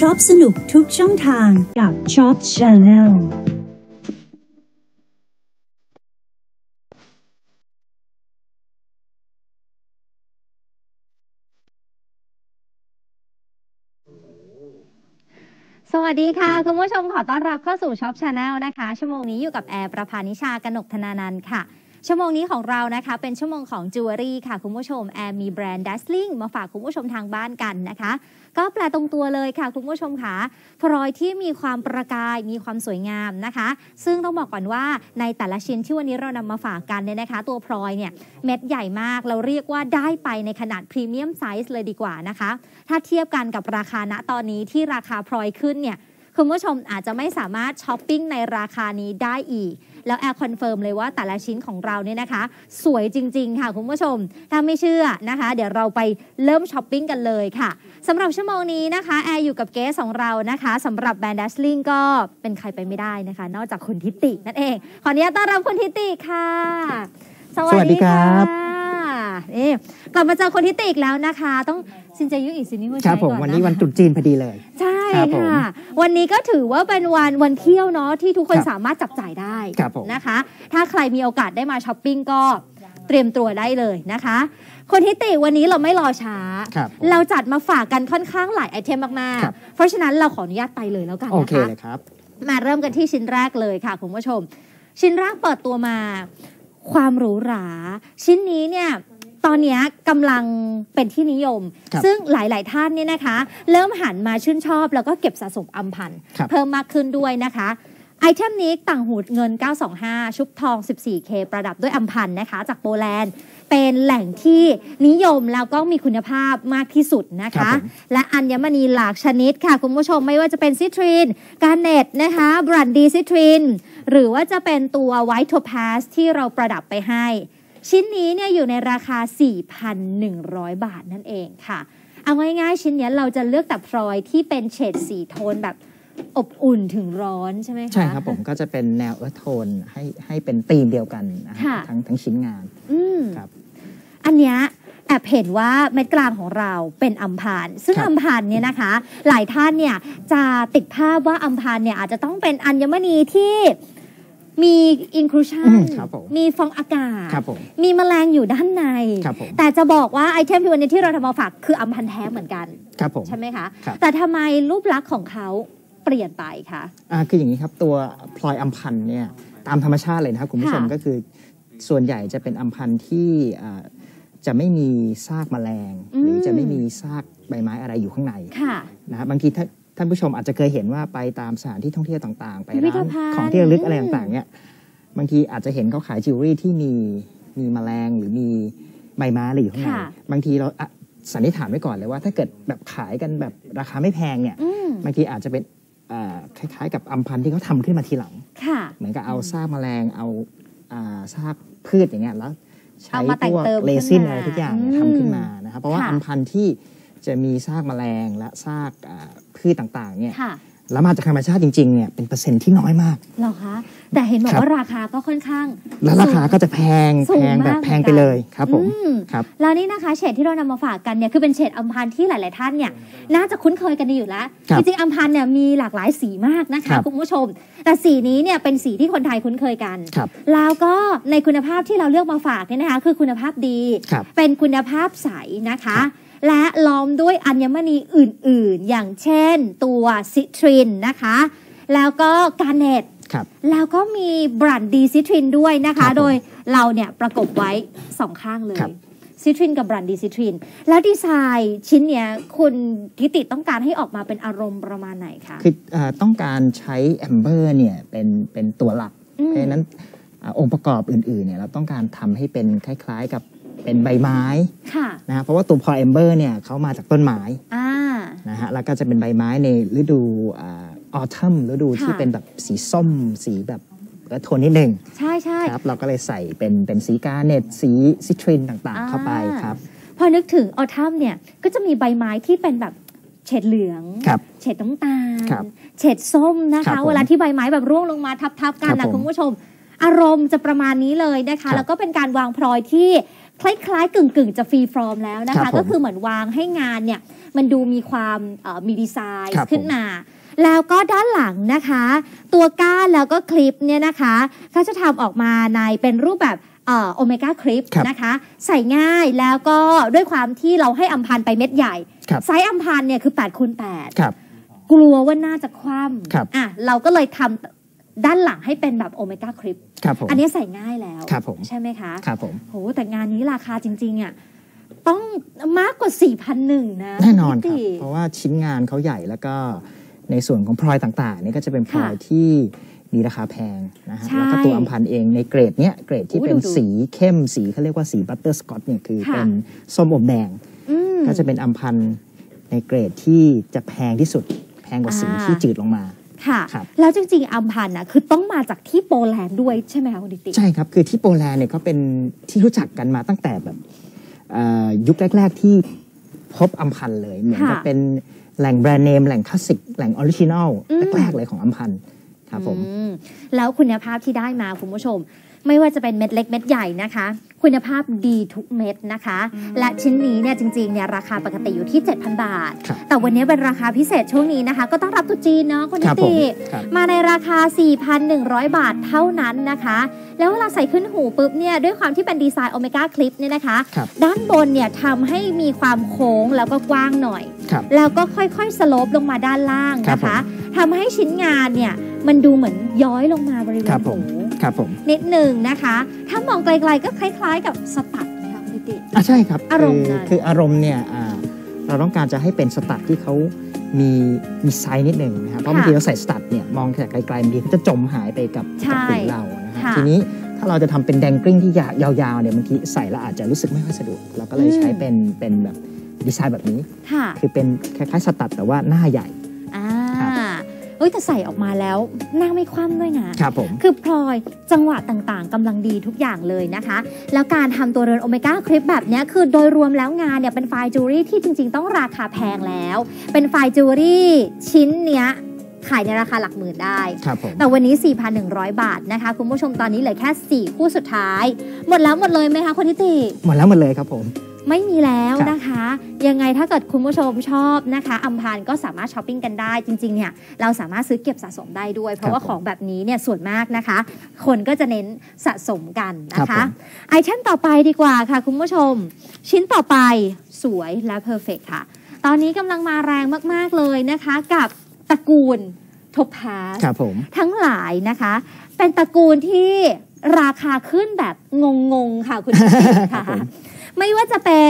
ช็อปสนุกทุกช่องทางกับช็อป Channel สวัสดีค่ะคุณผู้ชมขอต้อนรับเข้าสู่ช็อป Channel นะคะชั่วโมงนี้อยู่กับแอร์ประภานิชากนกธนานันท์ค่ะชั่วโมงนี้ของเรานะคะเป็นชั่วโมงของจิวเวลรี่ค่ะคุณผู้ชมแอร์มีแบรนด์ Dazzling มาฝากคุณผู้ชมทางบ้านกันนะคะก็แปลตรงตัวเลยค่ะคุณผู้ชมค่ะพลอยที่มีความประกายมีความสวยงามนะคะซึ่งต้องบอกก่อนว่าในแต่ละชิ้นที่วันนี้เรานำมาฝากกันเนี่ยนะคะตัวพลอยเนี่ยเม็ดใหญ่มากเราเรียกว่าได้ไปในขนาดพรีเมียมไซส์เลยดีกว่านะคะถ้าเทียบกันกับราคาณตอนนี้ที่ราคาพลอยขึ้นเนี่ยคุณผู้ชมอาจจะไม่สามารถช้อปปิ้งในราคานี้ได้อีกแล้วแอร์คอนเฟิร์มเลยว่าแต่ละชิ้นของเราเนี่ยนะคะสวยจริงๆค่ะคุณผู้ชมถ้าไม่เชื่อนะคะเดี๋ยวเราไปเริ่มช้อปปิ้งกันเลยค่ะสำหรับชั่วโมงนี้นะคะแอร์อยู่กับเกสของเรานะคะสำหรับแบรนด์ Dazzling ก็เป็นใครไปไม่ได้นะคะนอกจากคุณทิตินั่นเองขออนุญาตต้อนรับคุณทิติค่ะสวัสดีครับนี่กลับมาเจอคนทิติอีกแล้วนะคะต้องซินเจยุอีกสินี่ผู้ชายก่อนครับผมวันนี้วันตรุษจีนพอดีเลยใช่ค่ะวันนี้ก็ถือว่าเป็นวันเที่ยวเนาะที่ทุกคนสามารถจับจ่ายได้นะคะถ้าใครมีโอกาสได้มาช้อปปิ้งก็เตรียมตัวได้เลยนะคะคนทิติวันนี้เราไม่รอช้าเราจัดมาฝากกันค่อนข้างหลายไอเทมมากๆเพราะฉะนั้นเราขออนุญาตไปเลยแล้วกันนะคะโอเคเลยครับมาเริ่มกันที่ชิ้นแรกเลยค่ะคุณผู้ชมชิ้นแรกเปิดตัวมาความหรูหราชิ้นนี้เนี่ยตอนนี้กำลังเป็นที่นิยมซึ่งหลายๆท่านเนี่ยนะคะเริ่มหันมาชื่นชอบแล้วก็เก็บสะสมอัมพันธ์เพิ่มมากขึ้นด้วยนะคะไอเทมนี้ต่างหูเงิน925ชุบทอง 14K ประดับด้วยอัมพันธ์นะคะจากโปแลนด์เป็นแหล่งที่นิยมแล้วก็มีคุณภาพมากที่สุดนะคะและอัญมณีหลากชนิดค่ะคุณผู้ชมไม่ว่าจะเป็นซิตรีนการเน็ตนะคะบรันดีซิตรีนหรือว่าจะเป็นตัวไวท์โทพาสที่เราประดับไปให้ชิ้นนี้เนี่ยอยู่ในราคา 4,100 บาทนั่นเองค่ะเอาง่ายๆชิ้นนี้เราจะเลือกแต่พลอยที่เป็นเฉดสีโทนแบบอบอุ่นถึงร้อนใช่ไหมคะใช่ครับผมก็จะเป็นแนวเอิร์ธโทนให้เป็นธีมเดียวกันทั้งชิ้นงานครับอันเนี้ยแอบเห็นว่าเม็ดกลางของเราเป็นอัมพานซึ่งอัมพานเนี่ยนะคะหลายท่านเนี่ยจะติดภาพว่าอัมพานเนี่ยอาจจะต้องเป็นอัญมณีที่มีอินคลูชันมีฟองอากาศมีแมลงอยู่ด้านในแต่จะบอกว่าไอเทมที่วันนี้ที่เราทำมาฝากคืออัมพันแท้เหมือนกันใช่ไหมคะแต่ทำไมรูปลักษณ์ของเขาเปลี่ยนไปคะคืออย่างนี้ครับตัวพลอยอัมพันเนี่ยตามธรรมชาติเลยนะครับคุณผู้ชมก็คือส่วนใหญ่จะเป็นอัมพันที่จะไม่มีซากแมลงหรือจะไม่มีซากใบไม้อะไรอยู่ข้างในนะครับบางทีท่านผู้ชมอาจจะเคยเห็นว่าไปตามสถานที่ท่องเที่ยวต่างๆไปร้านของที่ระลึกอะไรต่างๆเนี่ยบางทีอาจจะเห็นเขาขายจิวเวลรี่ที่มีแมลงหรือมีใบไม้อะไรอยู่ข้างในบางทีเราสันนิษฐานไว้ก่อนเลยว่าถ้าเกิดแบบขายกันแบบราคาไม่แพงเนี่ยบางทีอาจจะเป็นคล้ายๆกับอัมพันที่เขาทำขึ้นมาทีหลังเหมือนกับเอาซากแมลงเอาซากพืชอย่างเงี้ยแล้วใช้พวกเรซินอะไรทุกอย่างทำขึ้นมานะครับเพราะว่าอัมพันที่จะมีซากแมลงและซากพืชต่างๆเนี่ยแล้วมาจากธรรมชาติจริงๆเนี่ยเป็นเปอร์เซ็นต์ที่น้อยมากเหรอคะแต่เห็นบอกว่าราคาก็ค่อนข้างแล้วราคาก็จะแพงแบบแพงไปเลยครับผมครับแล้วนี่นะคะเฉดที่เรานำมาฝากกันเนี่ยคือเป็นเฉดอัมพันที่หลายๆท่านเนี่ยน่าจะคุ้นเคยกันดีอยู่แล้วจริงๆอัมพันเนี่ยมีหลากหลายสีมากนะคะคุณผู้ชมแต่สีนี้เนี่ยเป็นสีที่คนไทยคุ้นเคยกันแล้วก็ในคุณภาพที่เราเลือกมาฝากเนี่ยนะคะคือคุณภาพดีเป็นคุณภาพใสนะคะและล้อมด้วยอัญมณีอื่นๆอย่างเช่นตัวซิตรินนะคะแล้วก็การเน็ตแล้วก็มีบรันดีซิตรินด้วยนะคะโดยเราเนี่ยประกบไว้2ข้างเลยซิตรินกับบรันดีซิตรินแล้วดีไซน์ชิ้นเนี้ยคุณทิติต้องการให้ออกมาเป็นอารมณ์ประมาณไหนคะคือต้องการใช้แอมเบอร์เนี่ยเป็นตัวหลักเพราะฉะนั้นองค์ประกอบอื่นๆเนี่ยเราต้องการทำให้เป็นคล้ายๆกับเป็นใบไม้นะเพราะว่าตัวพลอยแอมเบอร์เนี่ยเขามาจากต้นไม้นะฮะแล้วก็จะเป็นใบไม้ในฤดูออทัมฤดูที่เป็นแบบสีส้มสีแบบโทนนิดนึงใช่ใช่ครับเราก็เลยใส่เป็นสีกาเน็ตสีซิตรินต่างๆเข้าไปครับพอนึกถึงออทัมเนี่ยก็จะมีใบไม้ที่เป็นแบบเฉดเหลืองเฉดน้ำตาลเฉดส้มนะคะเวลาที่ใบไม้แบบร่วงลงมาทับๆกันนะคุณผู้ชมอารมณ์จะประมาณนี้เลยนะคะแล้วก็เป็นการวางพลอยที่คล้ายๆกึ่งจะฟรีฟอร์มแล้วนะคะก็คือเหมือนวางให้งานเนี่ยมันดูมีความมีดีไซน์ขึ้นมาแล้วก็ด้านหลังนะคะตัวก้านแล้วก็คลิปเนี่ยนะคะเขาจะทำออกมาในเป็นรูปแบบโอเมก้าคลิปนะคะใส่ง่ายแล้วก็ด้วยความที่เราให้อัมพันธ์ไปเม็ดใหญ่ไซส์อัมพันธ์เนี่ยคือ8 คูณ 8กลัวว่าน่าจะคว่ำเราก็เลยทำด้านหลังให้เป็นแบบโอเมก้าคลิปอันนี้ใส่ง่ายแล้วใช่ไหมคะครับผมโหแต่งานนี้ราคาจริงๆอ่ะต้องมากกว่า 4,100 นะแน่นอนครับเพราะว่าชิ้นงานเขาใหญ่แล้วก็ในส่วนของพลอยต่างๆนี่ก็จะเป็นพลอยที่มีราคาแพงนะฮะแล้วก็ตัวอัมพันธ์เองในเกรดเนี้ยเกรดที่เป็นสีเข้มสีเขาเรียกว่าสีบัตเตอร์สกอตเนี่ยคือเป็นส้มอมแดงก็จะเป็นอัมพันธ์ในเกรดที่จะแพงที่สุดแพงกว่าสีที่จืดลงมาค่ะแล้วจริงๆอัมพันธ์อ่ะคือต้องมาจากที่โปแลนด์ด้วยใช่ไหมคะคุณดิติใช่ครับคือที่โปแลนด์เนี่ยเขาเป็นที่รู้จักกันมาตั้งแต่แบบยุคแรกๆที่พบอัมพันธ์เลยเหมือนจะเป็นแหล่งแบรนด์เนมแหล่งคลาสสิกแหล่งออริจินัลแรกๆเลยของอัมพันธ์ครับผมแล้วคุณภาพที่ได้มาคุณผู้ชมไม่ว่าจะเป็นเม็ดเล็กเม็ดใหญ่นะคะคุณภาพดีทุกเม็ดนะคะและชิ้นนี้เนี่ยจริงๆเนี่ยราคาปกติอยู่ที่ 7,000 บาทแต่วันนี้เป็นราคาพิเศษช่วงนี้นะคะก็ต้องรับตุ๊จีนเนาะคุณนิติมาในราคา 4,100 บาทเท่านั้นนะคะแล้วเวลาใส่ขึ้นหูปุ๊บเนี่ยด้วยความที่เป็นดีไซน์โอเมก้าคลิปเนี่ยนะคะด้านบนเนี่ยทำให้มีความโค้งแล้วก็กว้างหน่อยแล้วก็ค่อยๆสโลปลงมาด้านล่างนะคะทำให้ชิ้นงานเนี่ยมันดูเหมือนย้อยลงมาบริเวณหูนิดหนึ่งนะคะถ้ามองไกลๆก็คล้ายๆกับสตัดนะคะพี่ติใช่ครับอารมณ์คืออารมณ์เนี่ยเราต้องการจะให้เป็นสตัดที่เขามีไซส์นิดหนึ่งนะครับเพราะบางทีเราใส่สตัดเนี่ยมองจากไกลๆบางทีเขาจะจมหายไปกับหูเรานะครับทีนี้ถ้าเราจะทำเป็นแดงกริ้งที่ยาวๆเนี่ยบางทีใส่แล้วอาจจะรู้สึกไม่ค่อยสะดวกเราก็เลยใช้เป็นแบบดีไซน์แบบนี้คือเป็นคล้ายๆสตัดแต่ว่าหน้าใหญ่แต่ใส่ออกมาแล้วหน้าไม่คว่ำด้วยนะครับผมคือพลอยจังหวะต่างๆกำลังดีทุกอย่างเลยนะคะแล้วการทำตัวเรือนโอเมก้าคลิปแบบนี้คือโดยรวมแล้วงานเนี่ยเป็นไฟจูรี่ที่จริงๆต้องราคาแพงแล้วเป็นไฟจูรี่ชิ้นเนี้ยขายในราคาหลักหมื่นได้แต่วันนี้ 4,100 บาทนะคะคุณผู้ชมตอนนี้เหลือแค่4คู่สุดท้ายหมดแล้วหมดเลยไหมคะคุณทิติหมดแล้วหมดเลยครับผมไม่มีแล้วนะคะยังไงถ้าเกิดคุณผู้ชมชอบนะคะอัมพันธ์ก็สามารถช้อปปิ้งกันได้จริงๆเนี่ยเราสามารถซื้อเก็บสะสมได้ด้วยเพราะว่าของแบบนี้เนี่ยส่วนมากนะคะคนก็จะเน้นสะสมกันนะคะไอเทมต่อไปดีกว่าค่ะคุณผู้ชมชิ้นต่อไปสวยและเพอร์เฟกต์ค่ะตอนนี้กำลังมาแรงมากๆเลยนะคะกับตระกูลโทพาสทั้งหลายนะคะเป็นตระกูลที่ราคาขึ้นแบบงงๆค่ะคุณผู้ชมค่ะไม่ว่าจะเป็น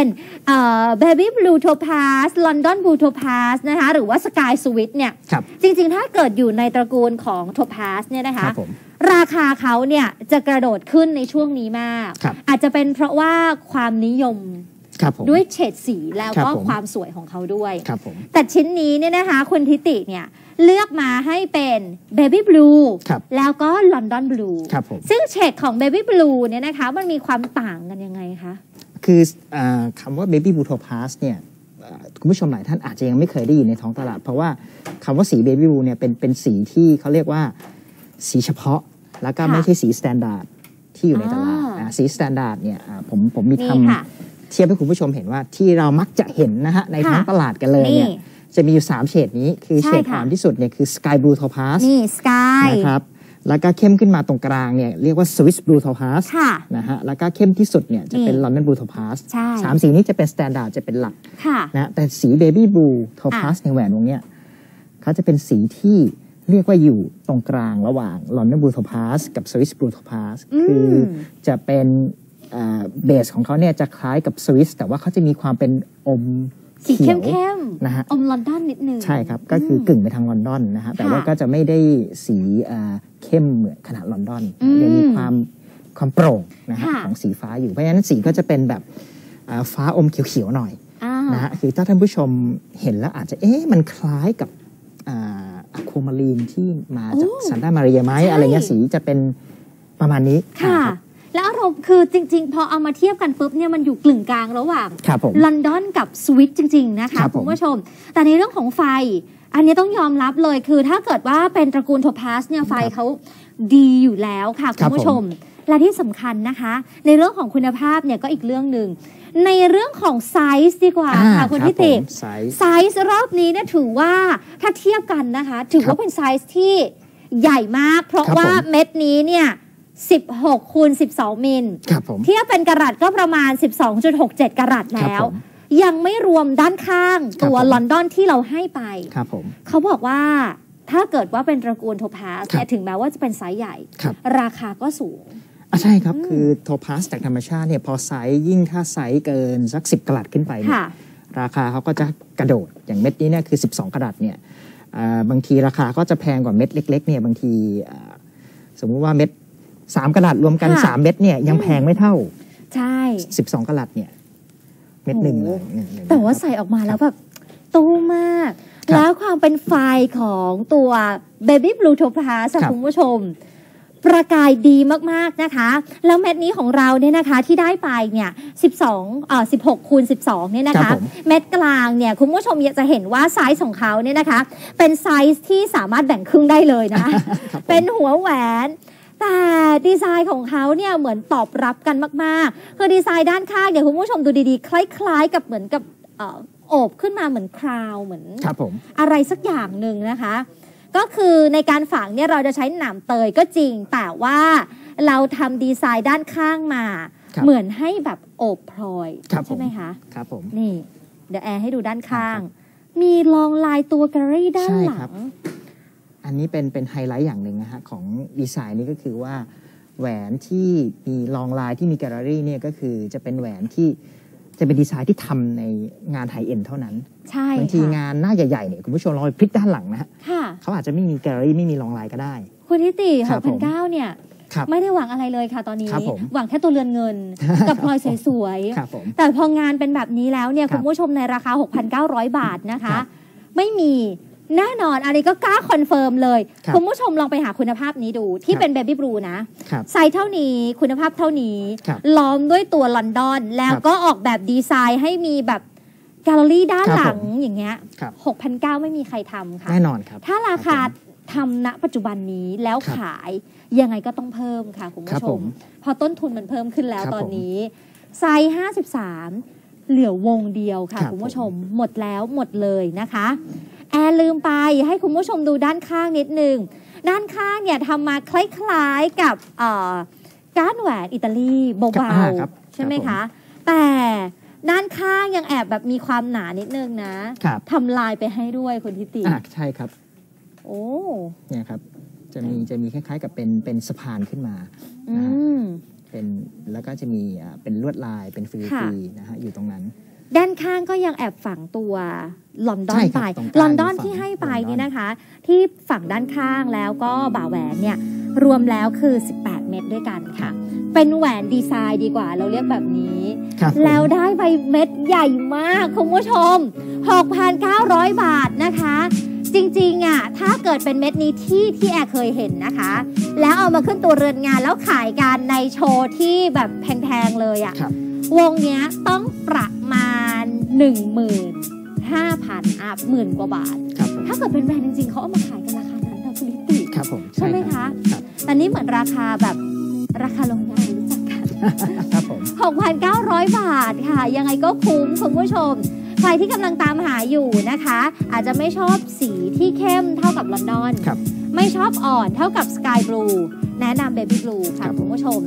Baby Blue Topaz London Blue Topaz นะคะหรือว่า Sky Swiss เนี่ยจริงๆถ้าเกิดอยู่ในตระกูลของ Topaz เนี่ยนะคะราคาเขาเนี่ยจะกระโดดขึ้นในช่วงนี้มากอาจจะเป็นเพราะว่าความนิยมด้วยเฉดสีแล้วก็ความสวยของเขาด้วยแต่ชิ้นนี้เนี่ยนะคะคุณทิติเนี่ยเลือกมาให้เป็น Baby Blue แล้วก็ London Blue ซึ่งเฉดของ Baby Blue เนี่ยนะคะมันมีความต่างกันยังไงคะคือคำว่า Baby Blue Topaz เนี่ยคุณผู้ชมหลายท่านอาจจะยังไม่เคยได้ยินในท้องตลาดเพราะว่าคำว่าสี Baby Blue เนี่ยเป็นสีที่เขาเรียกว่าสีเฉพาะแล้วก็ไม่ใช่สี Standard ที่อยู่ในตลาดสี Standard เนี่ยผมมีทำเทียบให้คุณผู้ชมเห็นว่าที่เรามักจะเห็นนะฮะในท้องตลาดกันเลยเนี่ยจะมีอยู่3เฉดนี้คือเฉดอ่อนที่สุดเนี่ยคือ Sky Blue Topaz นี่ Sky นะครับแล้วก็เข้มขึ้นมาตรงกลางเนี่ยเรียกว่า Swiss Blue Topaz นะฮะแล้วก็เข้มที่สุดเนี่ยจะเป็น London Blue Topaz 3สีนี้จะเป็น Standard จะเป็นหลักนะแต่สี Baby Blue Topaz ในแหวนวงเนี้ยเขาจะเป็นสีที่เรียกว่าอยู่ตรงกลางระหว่าง London Blue Topaz กับ Swiss Blue Topaz คือจะเป็นเบสของเขาเนี่ยจะคล้ายกับ Swiss แต่ว่าเขาจะมีความเป็นอมสีเข้มๆนะฮะอมลอนดอนนิดนึงใช่ครับก็คือกึ่งไปทางลอนดอนนะฮะแต่ว่าก็จะไม่ได้สีเข้มเหมือนขนาดลอนดอนยังมีความโปร่งนะฮะของสีฟ้าอยู่เพราะฉะนั้นสีก็จะเป็นแบบฟ้าอมเขียวๆหน่อยนะฮะคือถ้าท่านผู้ชมเห็นแล้วอาจจะมันคล้ายกับอะความารีนที่มาจากซันตามาเรียไหมอะไรเงี้ยสีจะเป็นประมาณนี้ค่ะแล้วอารมณ์คือจริงๆพอเอามาเทียบกันปุ๊บเนี่ยมันอยู่กลึงกลางระหว่างลอนดอนกับสวิตจริงๆนะคะคุณผู้ชมแต่ในเรื่องของไฟอันนี้ต้องยอมรับเลยคือถ้าเกิดว่าเป็นตระกูลโทพาสเนี่ยไฟเขาดีอยู่แล้วค่ะคุณผู้ชมและที่สำคัญนะคะในเรื่องของคุณภาพเนี่ยก็อีกเรื่องหนึ่งในเรื่องของไซส์ดีกว่าค่ะคุณทิติไซส์รอบนี้เนี่ยถือว่าถ้าเทียบกันนะคะถือว่าเป็นไซส์ที่ใหญ่มากเพราะว่าเม็ดนี้เนี่ย16 คูณ 12 มิลเทียบเป็นกะรัตก็ประมาณ 12.67 กะรัตแล้วยังไม่รวมด้านข้างตัวลอนดอนที่เราให้ไปเขาบอกว่าถ้าเกิดว่าเป็นตระกูลโทพาสถึงแม้ว่าจะเป็นไซส์ใหญ่ราคาก็สูงใช่ครับคือโทพาสจากธรรมชาติเนี่ยพอไซส์ยิ่งถ้าไซส์เกินสัก10 กะรัตขึ้นไปราคาเขาก็จะกระโดดอย่างเม็ดนี้เนี่ยคือ12 กะรัตเนี่ยบางทีราคาก็จะแพงกว่าเม็ดเล็กๆเนี่ยบางทีสมมุติว่าเม็ด3 กะรัตรวมกัน3 เม็ดเนี่ยยังแพงไม่เท่าใช่ 12 กะรัตเนี่ยเม็ดหนึ่งเลยแต่ว่าใส่ออกมาแล้วแบบโตมากแล้วความเป็นไฟของตัว Baby Blue Topaz คุณผู้ชมประกายดีมากๆนะคะแล้วเม็ดนี้ของเราเนี่ยนะคะที่ได้ไปเนี่ย16 คูณ 12เนี่ยนะคะเม็ดกลางเนี่ยคุณผู้ชมจะเห็นว่าไซส์ของเขาเนี่ยนะคะเป็นไซส์ที่สามารถแบ่งครึ่งได้เลยนะ เป็นหัวแหวนแต่ดีไซน์ของเขาเนี่ยเหมือนตอบรับกันมากๆคือดีไซน์ด้านข้างเดี๋ยวคุณผู้ชมดูดีๆคล้ายๆกับเหมือนกับโอบขึ้นมาเหมือนคราวเหมือนอะไรสักอย่างหนึ่งนะคะก็คือในการฝังเนี่ยเราจะใช้หนามเตยก็จริงแต่ว่าเราทำดีไซน์ด้านข้างมาเหมือนให้แบบโอบพลอยใช่ไหมคะครับผมนี่เดี๋ยวแอร์ให้ดูด้านข้างมีลองลายตัวแกลเลอรี่ด้านหลังอันนี้เป็นไฮไลท์อย่างหนึ่งนะฮะของดีไซน์นี้ก็คือว่าแหวนที่มีลองลายที่มีแกลเลอรี่เนี่ยก็คือจะเป็นแหวนที่จะเป็นดีไซน์ที่ทำในงานไฮเอ็นเท่านั้นใช่บางทีงานหน้าใหญ่ๆเนี่ยคุณผู้ชมลองพลิกด้านหลังนะฮะเขาอาจจะไม่มีแกลเลอรี่ไม่มีลองลายก็ได้คุณทิติ6,900เนี่ยไม่ได้หวังอะไรเลยค่ะตอนนี้หวังแค่ตัวเรือนเงินกับพลอยสวยๆแต่พองานเป็นแบบนี้แล้วเนี่ยคุณผู้ชมในราคา 6,900 บาทนะคะไม่มีแน่นอนอันนี้ก็กล้าคอนเฟิร์มเลยคุณผู้ชมลองไปหาคุณภาพนี้ดูที่เป็น Baby Blue นะไซส์เท่านี้คุณภาพเท่านี้ล้อมด้วยตัวลอนดอนแล้วก็ออกแบบดีไซน์ให้มีแบบแกลเลอรี่ด้านหลังอย่างเงี้ย 6,900 ไม่มีใครทำค่ะแน่นอนครับถ้าราคาทำณปัจจุบันนี้แล้วขายยังไงก็ต้องเพิ่มค่ะคุณผู้ชมพอต้นทุนมันเพิ่มขึ้นแล้วตอนนี้ไซส์53เหลือวงเดียวค่ะคุณผู้ชมหมดแล้วหมดเลยนะคะแอร์ลืมไปให้คุณผู้ชมดูด้านข้างนิดนึงด้านข้างเนี่ยทำมาคล้ายๆกับก้านแหวนอิตาลีเบาๆใช่ไหมคะแต่ด้านข้างยังแอบแบบมีความหนานิดนึงนะทำลายไปให้ด้วยคุณทิติใช่ครับโอ้เนี่ยครับจะมีคล้ายๆกับเป็นสะพานขึ้นมาเป็นแล้วก็จะมีเป็นลวดลายเป็นฟรีๆนะฮะอยู่ตรงนั้นด้านข้างก็ยังแอบฝังตัวลอนดอนไปลอนดอนที่ให้ไปนี่นะคะที่ฝั่งด้านข้างแล้วก็บ่าแหวนเนี่ยรวมแล้วคือ18 เม็ดด้วยกันค่ะเป็นแหวนดีไซน์ดีกว่าเราเรียกแบบนี้แล้วได้ใบเม็ดใหญ่มากคุณผู้ชม 6,900 บาทนะคะจริงๆอ่ะถ้าเกิดเป็นเม็ดนี้ที่แอร์เคยเห็นนะคะแล้วเอามาขึ้นตัวเรือนงานแล้วขายกันในโชว์ที่แบบแพงๆเลยอ่ะวงเนี้ยต้องประมาณ 15,000 อัพหมื่นกว่าบาทถ้าเกิดเป็นแบรนด์จริงๆเขาเอามาขายกันราคานั้นนะคุณลิติใช่ไหมคะแต่นี้เหมือนราคาแบบราคาโรงงานรู้จักกัน 6,900 บาทค่ะยังไงก็คุ้มคุณผู้ชมใครที่กำลังตามหาอยู่นะคะอาจจะไม่ชอบสีที่เข้มเท่ากับลอนดอนไม่ชอบอ่อนเท่ากับสกายบลูแนะนำ Baby Blue ค่ะคุณผู้ชม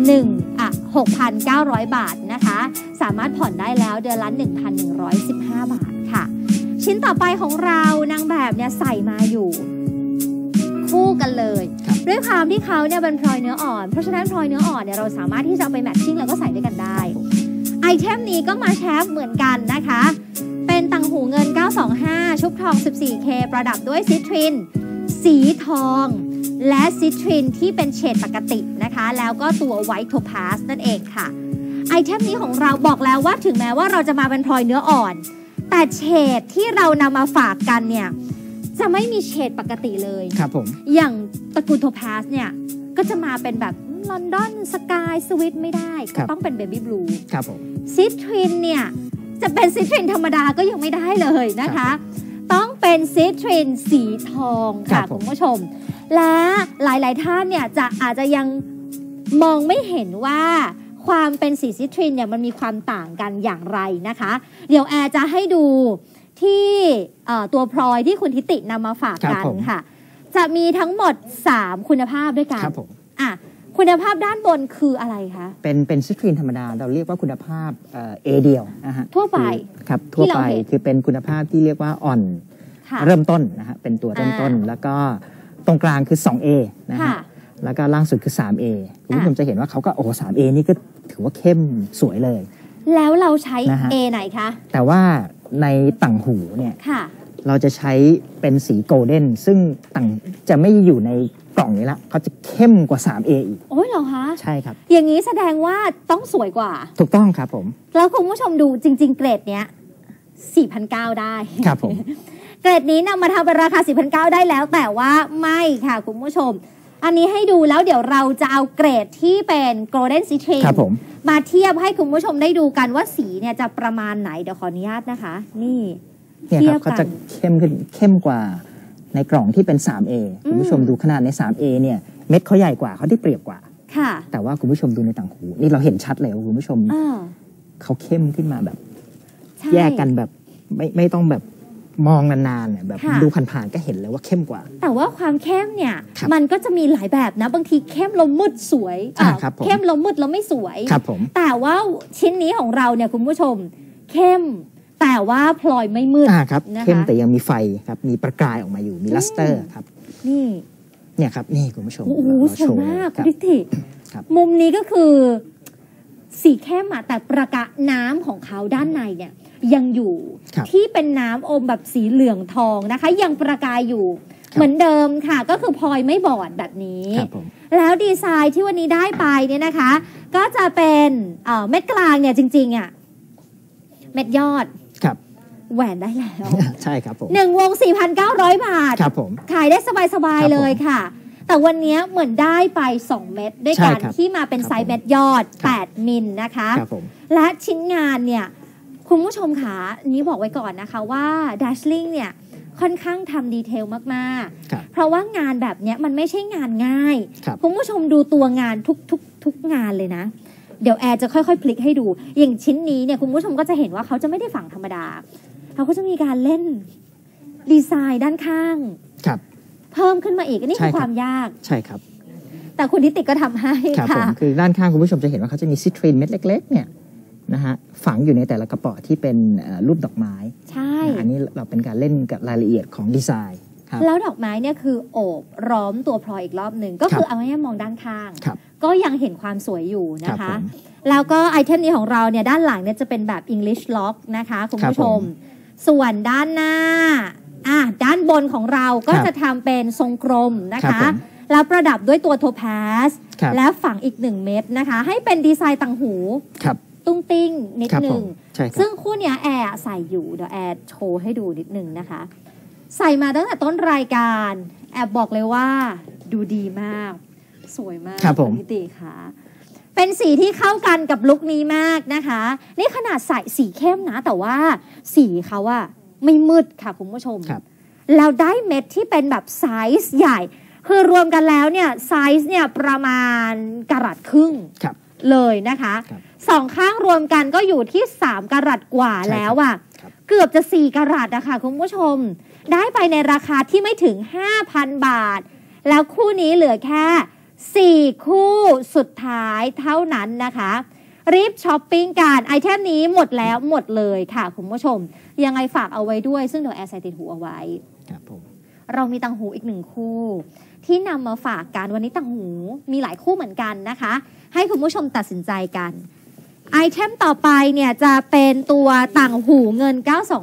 6,900 บาทนะคะสามารถผ่อนได้แล้วเดือนละ 1,115 บาทค่ะชิ้นต่อไปของเรานางแบบเนี่ยใส่มาอยู่คู่กันเลยด้วยความที่เขาเนี่ยเป็นพลอยเนื้ออ่อนเพราะฉะนั้นพลอยเนื้ออ่อนเนี่ยเราสามารถที่จะเอาไปแมทชิ่งแล้วก็ใส่ด้วยกันได้ไอเทมนี้ก็มาแชฟเหมือนกันนะคะเป็นต่างหูเงิน925ชุบทอง 14K ประดับด้วยซิตรินสีทองและซิตรินที่เป็นเฉดปกตินะคะแล้วก็ตัวไวท์โทพาสนั่นเองค่ะไอเทมนี้ของเราบอกแล้วว่าถึงแม้ว่าเราจะมาเป็นพลอยเนื้ออ่อนแต่เฉดที่เรานำมาฝากกันเนี่ยจะไม่มีเฉดปกติเลยครับผมอย่างตระกูลโทพาสเนี่ยก็จะมาเป็นแบบลอนดอนสกายสวิตไม่ได้ก็ต้องเป็นเบบี้บลูครับผมซิตรินเนี่ยจะเป็นซิตรินธรรมดาก็ยังไม่ได้เลยนะคะต้องเป็นซิตรินสีทองค่ะคุณผู้ชมและหลายๆท่านเนี่ยอาจจะยังมองไม่เห็นว่าความเป็นสีซิตรินเนี่ยมันมีความต่างกันอย่างไรนะคะ เดี๋ยวแอร์จะให้ดูที่ตัวพลอยที่คุณทิตินำมาฝากกันค่ะจะมีทั้งหมด3คุณภาพด้วยกันครับผมคุณภาพด้านบนคืออะไรคะเป็นซิตรินธรรมดาเราเรียกว่าคุณภาพA เดียวนะฮะทั่วไปครับทั่วไปคือเป็นคุณภาพที่เรียกว่าอ่อนเริ่มต้นนะฮะเป็นตัวเริ่มต้นแล้วก็ตรงกลางคือ 2A นะฮะแล้วก็ล่างสุดคือ 3A คุณผู้ชมจะเห็นว่าเขาก็โอ้ 3A นี่ก็ถือว่าเข้มสวยเลยแล้วเราใช้ A ไหนคะแต่ว่าในต่างหูเนี่ยเราจะใช้เป็นสีโกลเด้นซึ่งต่างจะไม่อยู่ในกล่องนี้ละเขาจะเข้มกว่า 3A อีกโอ้ยเหรอคะใช่ครับอย่างนี้แสดงว่าต้องสวยกว่าถูกต้องครับผมแล้วคุณผู้ชมดูจริงๆเกรดเนี้ย 4,900 ได้ครับผมเกรดนี้นำมาทำเป็นราคา 4,900 ได้แล้วแต่ว่าไม่ค่ะคุณผู้ชมอันนี้ให้ดูแล้วเดี๋ยวเราจะเอาเกรดที่เป็น Golden Citrine มาเทียบให้คุณผู้ชมได้ดูกันว่าสีเนี่ยจะประมาณไหนเดี๋ยวขออนุญาตนะคะนี่เทียบกันเขาจะเข้มกว่าในกล่องที่เป็น 3A คุณผู้ชมดูขนาดใน 3A เนี่ยเม็ดเขาใหญ่กว่าเขาได้เปรียบกว่าค่ะแต่ว่าคุณผู้ชมดูในต่างหูนี่เราเห็นชัดเลยว่าคุณผู้ชมเขาเข้มขึ้นมาแบบแยกกันแบบไม่ต้องแบบมองนานๆเนี่ยแบบดูผ่านๆก็เห็นเลยว่าเข้มกว่าแต่ว่าความเข้มเนี่ยมันก็จะมีหลายแบบนะบางทีเข้มแล้วมืดสวยเข้มแล้วมืดแล้วไม่สวยแต่ว่าชิ้นนี้ของเราเนี่ยคุณผู้ชมเข้มแต่ว่าพลอยไม่มืดครับเข้มแต่ยังมีไฟครับมีประกายออกมาอยู่มีลัสเตอร์ครับนี่เนี่ยครับนี่คุณผู้ชมโอ้โหสวยมากคุณทิติมุมนี้ก็คือสีเข้มแต่ประกายน้ำของเขาด้านในเนี่ยยังอยู่ที่เป็นน้ำอมแบบสีเหลืองทองนะคะยังประกายอยู่เหมือนเดิมค่ะก็คือพลอยไม่บอดแบบนี้แล้วดีไซน์ที่วันนี้ได้ไปเนี่ยนะคะก็จะเป็นเม็ดกลางเนี่ยจริงๆเม็ดยอดแหวนได้แล้วใช่ครับผม 1 วง 4,900 บาทครับผมขายได้สบายๆเลยค่ะแต่วันนี้เหมือนได้ไป2เม็ดด้วยกันที่มาเป็นไซส์เม็ดยอด8มิลนะคะและชิ้นงานเนี่ยคุณผู้ชมคะนี้บอกไว้ก่อนนะคะว่า Dashling เนี่ยค่อนข้างทำดีเทลมากๆเพราะว่างานแบบนี้มันไม่ใช่งานง่ายคุณผู้ชมดูตัวงานทุกงานเลยนะเดี๋ยวแอร์จะค่อยๆพลิกให้ดูอย่างชิ้นนี้เนี่ยคุณผู้ชมก็จะเห็นว่าเขาจะไม่ได้ฝังธรรมดาเขาก็จะมีการเล่นดีไซน์ด้านข้างเพิ่มขึ้นมาอีกนี่คือความยากใช่ครับแต่คุณทิติก็ทำให้ค่ะคือด้านข้างคุณผู้ชมจะเห็นว่าเขาจะมีซิตรินเม็ดเล็กๆเนี่ยนะฮะฝังอยู่ในแต่ละกระป๋อที่เป็นรูปดอกไม้ใช่อันนี้เราเป็นการเล่นกับรายละเอียดของดีไซน์แล้วดอกไม้เนี่ยคือโอบล้อมตัวพลอยอีกรอบหนึ่งก็คือเอาให้มองด้านข้างก็ยังเห็นความสวยอยู่นะคะแล้วก็ไอเทมนี้ของเราเนี่ยด้านหลังเนี่ยจะเป็นแบบ English Lock นะคะคุณผู้ชมส่วนด้านหน้าด้านบนของเราก็จะทำเป็นทรงกลมนะคะแล้วประดับด้วยตัวโทแพสและฝังอีก1เม็ดนะคะให้เป็นดีไซน์ต่างหูตุ้งติ้งนิดนึงซึ่งคู่นี้แอร์ใส่อยู่เดี๋ยวแอร์โชว์ให้ดูนิดนึงนะคะใส่มาตั้งแต่ต้นรายการแอบบอกเลยว่าดูดีมากสวยมากพี่ติค่ะเป็นสีที่เข้ากันกับลุคนี้มากนะคะนี่ขนาดใส่สีเข้มนะแต่ว่าสีเขาไม่มืดค่ะคุณผู้ชมแล้วได้เม็ดที่เป็นแบบไซส์ใหญ่คือรวมกันแล้วเนี่ยไซส์เนี่ยประมาณกะรัตครึ่งเลยนะคะสองข้างรวมกันก็อยู่ที่3กะรัตกว่าแล้วเกือบจะ4กะรัตนะคะคุณผู้ชมได้ไปในราคาที่ไม่ถึง 5,000 บาทแล้วคู่นี้เหลือแค่4คู่สุดท้ายเท่านั้นนะคะรีบช้อปปิ้งกันไอเทมนี้หมดแล้วหมดเลยค่ะคุณผู้ชมยังไงฝากเอาไว้ด้วยซึ่งเดี๋ยวแอร์ใส่ติดหูเอาไว้เรามีต่างหูอีก1คู่ที่นำมาฝากกันวันนี้ต่างหูมีหลายคู่เหมือนกันนะคะให้คุณผู้ชมตัดสินใจกันไอเทมต่อไปเนี่ยจะเป็นตัวต่างหูเงิน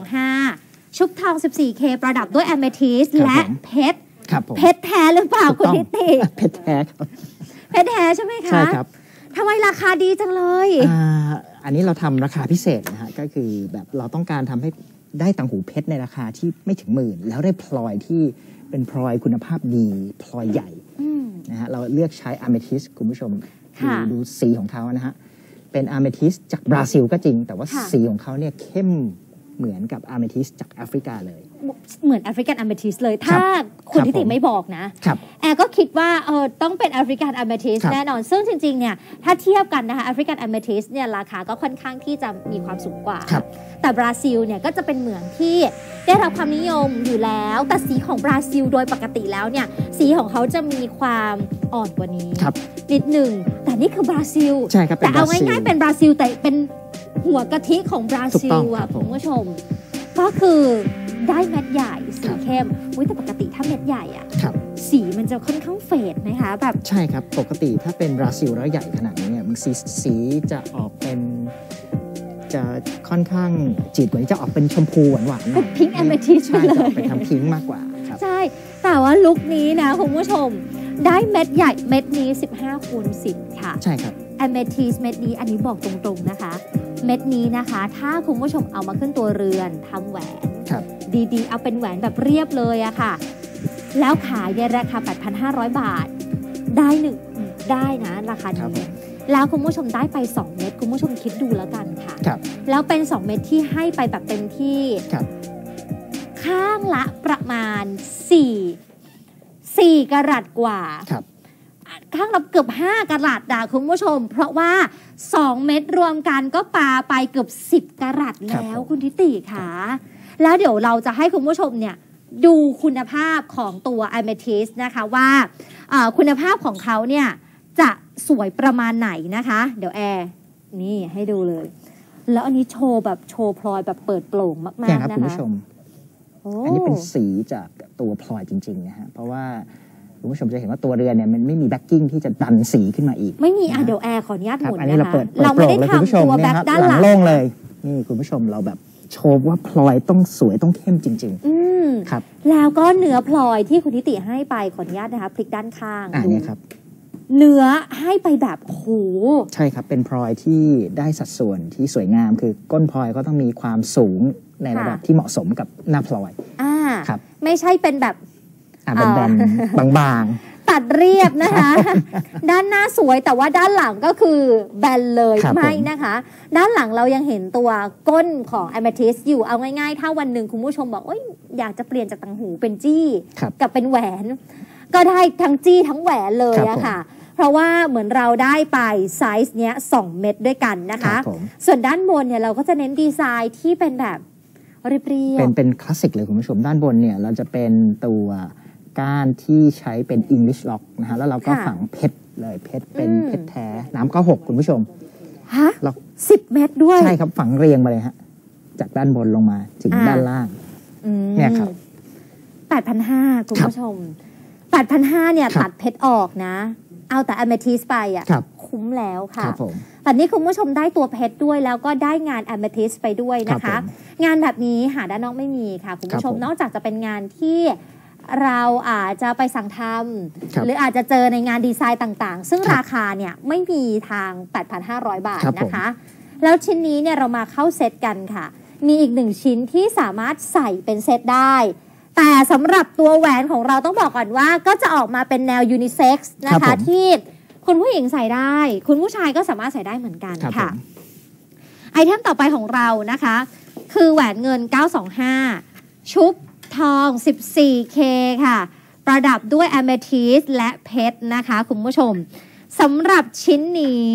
925ชุบทอง 14K ประดับด้วยแอมเมทิสและเพชรแท้หรือเปล่าคุณทิติเพชรแท้ครับเพชรแท้ใช่ไหมคะใช่ครับทำไมราคาดีจังเลยอันนี้เราทำราคาพิเศษนะฮะก็คือแบบเราต้องการทำให้ได้ต่างหูเพชรในราคาที่ไม่ถึง10,000แล้วได้พลอยที่เป็นพลอยคุณภาพดีพลอยใหญ่นะฮะเราเลือกใช้อะเมทิสคุณผู้ชมดูสีของเขานะฮะเป็นอะเมทิสจากบราซิลก็จริงแต่ว่าสีของเขาเนี่ยเข้มเหมือนกับอะเมทิสจากแอฟริกาเลยเหมือนแอฟริกันอะเมทิสเลยถ้าคุณทิติไม่บอกนะแอร์ก็คิดว่าต้องเป็นแอฟริกันอะเมทิสแน่นอนซึ่งจริงๆเนี่ยถ้าเทียบกันนะคะแอฟริกันอะเมทิสเนี่ยราคาก็ค่อนข้างที่จะมีความสูงกว่าแต่บราซิลเนี่ยก็จะเป็นเหมืองที่ได้รับความนิยมอยู่แล้วแต่สีของบราซิลโดยปกติแล้วเนี่ยสีของเขาจะมีความอ่อนกว่านี้นิดหนึ่งแต่นี่คือบราซิลแต่เอาง่ายๆเป็นบราซิลแต่เป็นหัวกะทิของบราซิลอะคุณผู้ชมก็คือได้เม็ดใหญ่สีเข้มแต่ปกติถ้าเม็ดใหญ่อะสีมันจะค่อนข้างเฟดไหมคะแบบใช่ครับปกติถ้าเป็นบราซิลแล้วใหญ่ขนาดนี้เนี่ยมันสีจะออกเป็นจะค่อนข้างจืดกว่านี้จะออกเป็นชมพูหวานๆพิงค์แอมเมทิสใช่จะออกไปทำพิงค์มากกว่าใช่แต่ว่าลุคนี้นะคุณผู้ชมได้เม็ดใหญ่เม็ดนี้15 คูณ 10ค่ะใช่ครับแอมเมทิสเม็ดนี้อันนี้บอกตรงๆนะคะเม็ดนี้นะคะถ้าคุณผู้ชมเอามาขึ้นตัวเรือนทำแหวนดีๆเอาเป็นแหวนแบบเรียบเลยอะค่ะแล้วขายในราคา 8,500 บาทได้นะราคานี้แล้วคุณผู้ชมได้ไป2เม็ดคุณผู้ชมคิดดูแล้วกันค่ะแล้วเป็น2เม็ดที่ให้ไปแบบเต็มที่ข้างละประมาณ4กะรัตกว่าข้างละเกือบ5กะรัตคุณผู้ชมเพราะว่า2เม็ดรวมกันก็ปาไปเกือบ10กะรัตแล้วคุณทิติค่ะแล้วเดี๋ยวเราจะให้คุณผู้ชมเนี่ยดูคุณภาพของตัวอะเมทิสนะคะว่าคุณภาพของเขาเนี่ยจะสวยประมาณไหนนะคะเดี๋ยวแอร์นี่ให้ดูเลยแล้วอันนี้โชว์พลอยแบบเปิดโปร่งมากๆนะคะคุณผู้ชมอันนี้เป็นสีจากตัวพลอยจริงๆนะฮะเพราะว่าคุณผู้ชมจะเห็นว่าตัวเรือนเนี่ยมันไม่มีแบ็กกิ้งที่จะดันสีขึ้นมาอีกไม่มีเดี๋ยวแอร์ขออนุญาตหมุนนะคะอันนี้เราเปิดเราไม่ได้ทำตัวแบ็กด้านหลังโล่งเลยนี่คุณผู้ชมเราแบบโชว์ว่าพลอยต้องสวยต้องเข้มจริงๆครับแล้วก็เนื้อพลอยที่คุณทิติให้ไปขออนุญาตนะคะพลิกด้านข้างนี่ครับเนื้อให้ไปแบบโหใช่ครับเป็นพลอยที่ได้สัดส่วนที่สวยงามคือก้นพลอยก็ต้องมีความสูงในระดับที่เหมาะสมกับหน้าพลอยครับไม่ใช่เป็นแบบเป็นแบนบางๆตัดเรียบนะคะด้านหน้าสวยแต่ว่าด้านหลังก็คือแบนเลยไม่นะคะด้านหลังเรายังเห็นตัวก้นของอะเมทิสอยู่เอาง่ายๆถ้าวันหนึ่งคุณผู้ชมบอกอยากจะเปลี่ยนจากต่างหูเป็นจี้กับเป็นแหวนก็ได้ทั้งจี้ทั้งแหวนเลยอะค่ะเพราะว่าเหมือนเราได้ไปไซส์เนี้ย2 เม็ดด้วยกันนะคะส่วนด้านบนเนี่ยเราก็จะเน้นดีไซน์ที่เป็นแบบเรียบเป็นคลาสสิกเลยคุณผู้ชมด้านบนเนี่ยเราจะเป็นตัวก้านที่ใช้เป็น English Lock นะฮะแล้วเราก็ฝังเพชรเลยเพชรเป็นเพชรแท้น้ำก็6คุณผู้ชมฮะ10 เม็ดด้วยใช่ครับฝังเรียงมาเลยฮะจากด้านบนลงมาถึงด้านล่างเนี่ยครับ 8,500 คุณผู้ชม 8,500 เนี่ยตัดเพชรออกนะเอาแต่อะเมทิสไปคุ้มแล้วค่ะแต่นี้คุณผู้ชมได้ตัวเพชรด้วยแล้วก็ได้งานอะเมทิสไปด้วยนะคะงานแบบนี้หาด้านนอกไม่มีค่ะคุณผู้ชมนอกจากจะเป็นงานที่เราอาจจะไปสั่งทำหรืออาจจะเจอในงานดีไซน์ต่างๆซึ่งราคาเนี่ยไม่มีทาง 8,500 บาทนะคะแล้วชิ้นนี้เนี่ยเรามาเข้าเซตกันค่ะมีอีก1ชิ้นที่สามารถใส่เป็นเซตได้แต่สำหรับตัวแหวนของเราต้องบอกก่อนว่าก็จะออกมาเป็นแนวยูนิเซ็กซ์นะคะที่คุณผู้หญิงใส่ได้คุณผู้ชายก็สามารถใส่ได้เหมือนกันค่ะไอเทมต่อไปของเรานะคะคือแหวนเงิน925ชุบทอง 14K ค่ะประดับด้วยอะเมทิสและเพชรนะคะคุณผู้ชมสำหรับชิ้นนี้